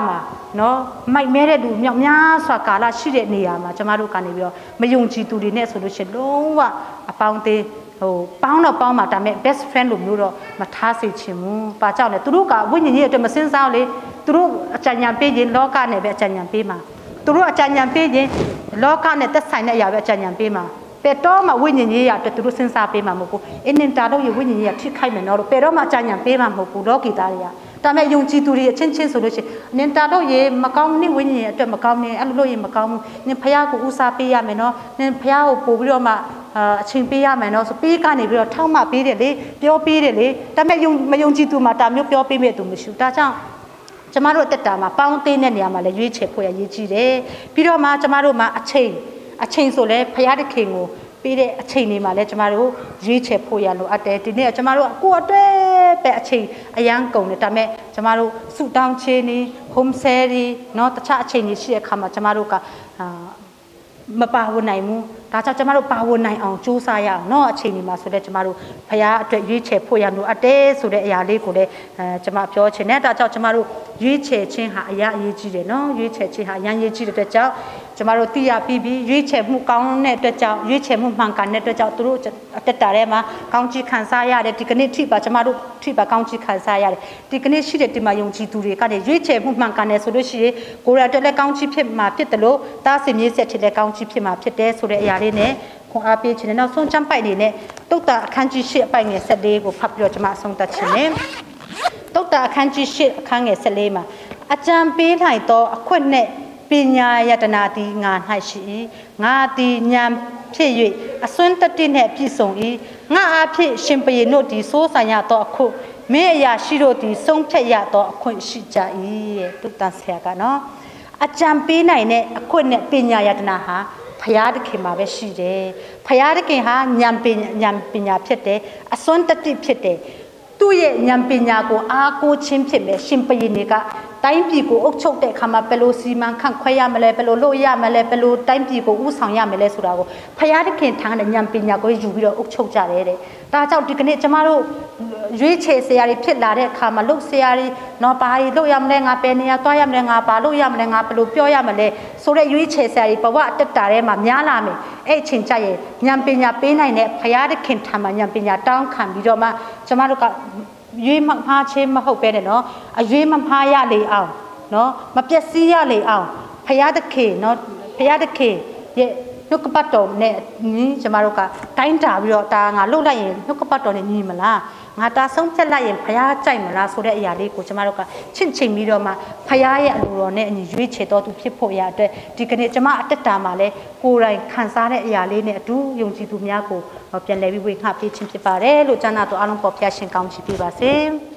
နော်မိုက်မဲတဲ့လူမြောက်များစွာကာလရှိတဲ့နေရာမှာကျမတို့ကနေပြီးတော့မယုံကြည်သူတွေနဲ့ဆိုလို့ရှိရင်လုံးဝအပေါင်းသေးဟိုပေါင်းတော့ပေါင်းမှာဒါပေမဲ့ best friend လို့မျိုးတော့မထားစေချင်ဘူး။ပါကြောင့်လေသူတို့ကဝိညာဉ်ကြီးအတွက်မစင်စားလေသူတို့အကြံဉာဏ်ပေးခြင်းလောကနဲ့ပဲအကြံဉာဏ်ပေးမှာသူတို့အကြံဉာဏ်ပေးခြင်းလောကနဲ့သက်ဆိုင်တဲ့အရာပဲအကြံဉာဏ်ပေးမှာပေတော့မှဝိညာဉ်ကြီးရအတွက်သူတို့စဉ်းစားပေးမှာမဟုတ်ဘူးအင်းတာတော့ရဝိညာဉ်ကြီးရထိခိုက်မယ်နော်လို့ပေတော့မှအကြံဉာဏ်ပေးမှာမဟုတ်ဘူးလောကီသားတွေကဒါမဲ့ယုံကြည်သူတွေအချင်းချင်းဆိုလို့ရှိရင်နင်တာတော့ရေမကောင်းနေဝိညာဉ်ရဲ့အတွက်မကောင်းနေအဲ့လိုလို့ရေမကောင်းဘူးနင်ဖះကိုဥစားပေးရမယ်နော်နင်ဖះကိုပို့ပြီးတော့မှအချိန်ပေးရမယ်နော်ဆိုပေးကနေပြီးတော့ထောက်မှပေးတယ်လေပြောပေးတယ်လေဒါမဲ့ယုံမယုံကြည်သူမှာဒါမျိုးပြောပေးမဲ့သူမရှိဘူးဒါကြောင့်ကျမတို့အတက်တာမှာပေါင်းသိတဲ့နေရာမှာလည်းရွေးချယ်ဖို့ရရေးကြည့်တယ်ပြီးတော့မှကျမတို့မှာအချိန်အချိန်ဆိုလဲဖះတခင်ကိုပေးတဲ့အချိန်တွေမှာလည်းကျမတို့ရွေးချယ်ဖို့ရလိုအပ်တယ်ဒီနေ့ကျမတို့ကိုယ်အတွက်ပဲအချိန်အရန်ကုန်တယ်ဒါပေမဲ့ကျမတို့ဆူတောင်းခြင်းနေ home sale เนาะတခြားအချိန်တွေရှိတဲ့အခါမှာကျမတို့ကမပါဝင်နိုင်ဘူးဒါကြောင့်ကျမတို့ပါဝင်နိုင်အောင်ကြိုးစားရအောင်เนาะအချိန်ဒီမှာဆိုတော့ကျမတို့ဖះအတွက်ရွေးချယ်ဖို့ရလို့အတဲဆိုတဲ့အရာလေးကိုလည်းအဲကျမပြောချင်တယ်ဒါကြောင့်ကျမတို့ရွေးချယ်ခြင်းဟာအရာအရေးကြီးတယ်เนาะရွေးချယ်ခြင်းဟာအရန်အရေးကြီးတဲ့အတွက်ကြောင့်ကျမတို့သိရပြီးပြီးရွေးချယ်မှုကောင်းတဲ့အတွက်ကြောင့်ရွေးချယ်မှုမှန်ကန်တဲ့အတွက်ကြောင့်သူတို့အတက်တာထဲမှာကောင်းချီးခံစားရတယ်ဒီကနေ့ထိပါကျမတို့ထိပါကောင်းချီးခံစားရတယ်ဒီကနေ့ရှိတဲ့ဒီမှာယုံကြည်သူတွေကနေရွေးချယ်မှုမှန်ကန်တယ်ဆိုလို့ရှိရင်ကိုယ်ရအတွက်လည်းကောင်းချီးဖြစ်မှာဖြစ်တယ်လို့တားစင်မြေးဆက်ဖြစ်လည်းကောင်းချီးဖြစ်မှာဖြစ်တယ်ဆိုတဲ့အရာလေးနဲ့ခွန်အားပေးခြင်းနဲ့နောက်ဆုံးချမ်းပိုက်နေနဲ့တုတ်တာအခန်းကြီး၈အပိုင်ငယ်၁၄ကိုဖတ်ပြီးတော့ကျမအဆုံးသတ်ခြင်းနဲ့တုတ်တာအခန်းကြီး၈အခန်းငယ်၁၄မှာအကြံပေးနိုင်သောအခွင့်နဲ့ပညာယတနာသည်ငါ၌ရှိ၏ငါသည်ဉာဏ်ဖြစ်၍အစွမ်းတတိနှင့်ပြည့်စုံ၏ငါအားဖြင့်ရှင်ဘုရင်တို့သည်စိုးဆိုင်ရသောအခွင့်မင်းအရာရှိတို့သည်ဆုံးဖြတ်ရသောအခွင့်ရှိကြ၏တဲ့တုတ်တန်ဆရာကနော်အကြံပေးနိုင်တဲ့အခွင့်နဲ့ပညာယတနာဟာဖရာသခင်မှာပဲရှိတယ်ဖရာသခင်ဟာဉာဏ်ပညာဉာဏ်ပညာဖြစ်တယ်အစွမ်းတတိဖြစ်တယ်သူ့ရဲ့ဉာဏ်ပညာကိုအားကိုးခြင်းဖြစ်မယ်ရှင်ဘုရင်တွေကတိုင်းပြည်ကိုအုပ်ချုပ်တဲ့အခါမှာဘယ်လိုစီမံခန့်ခွဲရမလဲဘယ်လိုလုပ်ရမလဲဘယ်လိုတိုင်းပြည်ကိုဥဆောင်ရမလဲဆိုတာကိုဖရာသခင်ထံတဲ့ဉာဏ်ပညာကိုယူပြီးတော့အုပ်ချုပ်ကြတယ်တဲ့ဒါကြောင့်ဒီကနေ့ကျမတို့ရွေးချယ်ဆရာတွေဖြစ်လာတဲ့အခါမှာလုပ်ဆရာတွေတော့ဘာကြီးလုပ်ရမလဲငါပဲနေရသွားရမလဲငါဘာလုပ်ရမလဲငါဘယ်လိုပြောရမလဲဆိုတဲ့ရွေးချယ်ဆရာတွေဘဝအတက်တာထဲမှာများလာမယ်အဲ့အချိန်ကျရင်ဉာဏ်ပညာပေးနိုင်တဲ့ဖရာသခင်ထံမှာဉာဏ်ပညာတောင်းခံပြီးတော့မှကျမတို့ကရွေးမဖားချင်းမဟုတ်ပဲနဲ့နော်အရွေးမဖားရလေအောင်နော်မပျက်စီးရလေအောင်ဖရာသခင်နော်ဖရာသခင်ရဲ့နှုတ်ကပတ်တော်နဲ့ညီကျမတို့ကတိုင်းတာပြီးတော့ဒါငါလှုပ်လိုက်ရင်နှုတ်ကပတ်တော်နဲ့ညီမလားငါတာဆုံးဖြတ်လိုက်ရင်ဖရာကြိုက်မလားဆိုတဲ့အရာလေးကိုကျမတို့ကချင့်ချိန်ပြီးတော့မှဖရာရဲ့အလိုတော်နဲ့အညီရွေးချယ်တော်သူဖြစ်ဖို့ရအတွက်ဒီကနေ့ကျမအတက်တာမှာလဲကိုယ်တိုင်ခံစားတဲ့အရာလေးနဲ့အတူယုံကြည်သူများကိုပြန်လည်ပြီးဝေငှပေးခြင်းဖြစ်ပါတယ်လို့ကျမ်းစာတော်အားလုံးပေါ်ပြရှင်ကောင်းချီးပေးပါစေ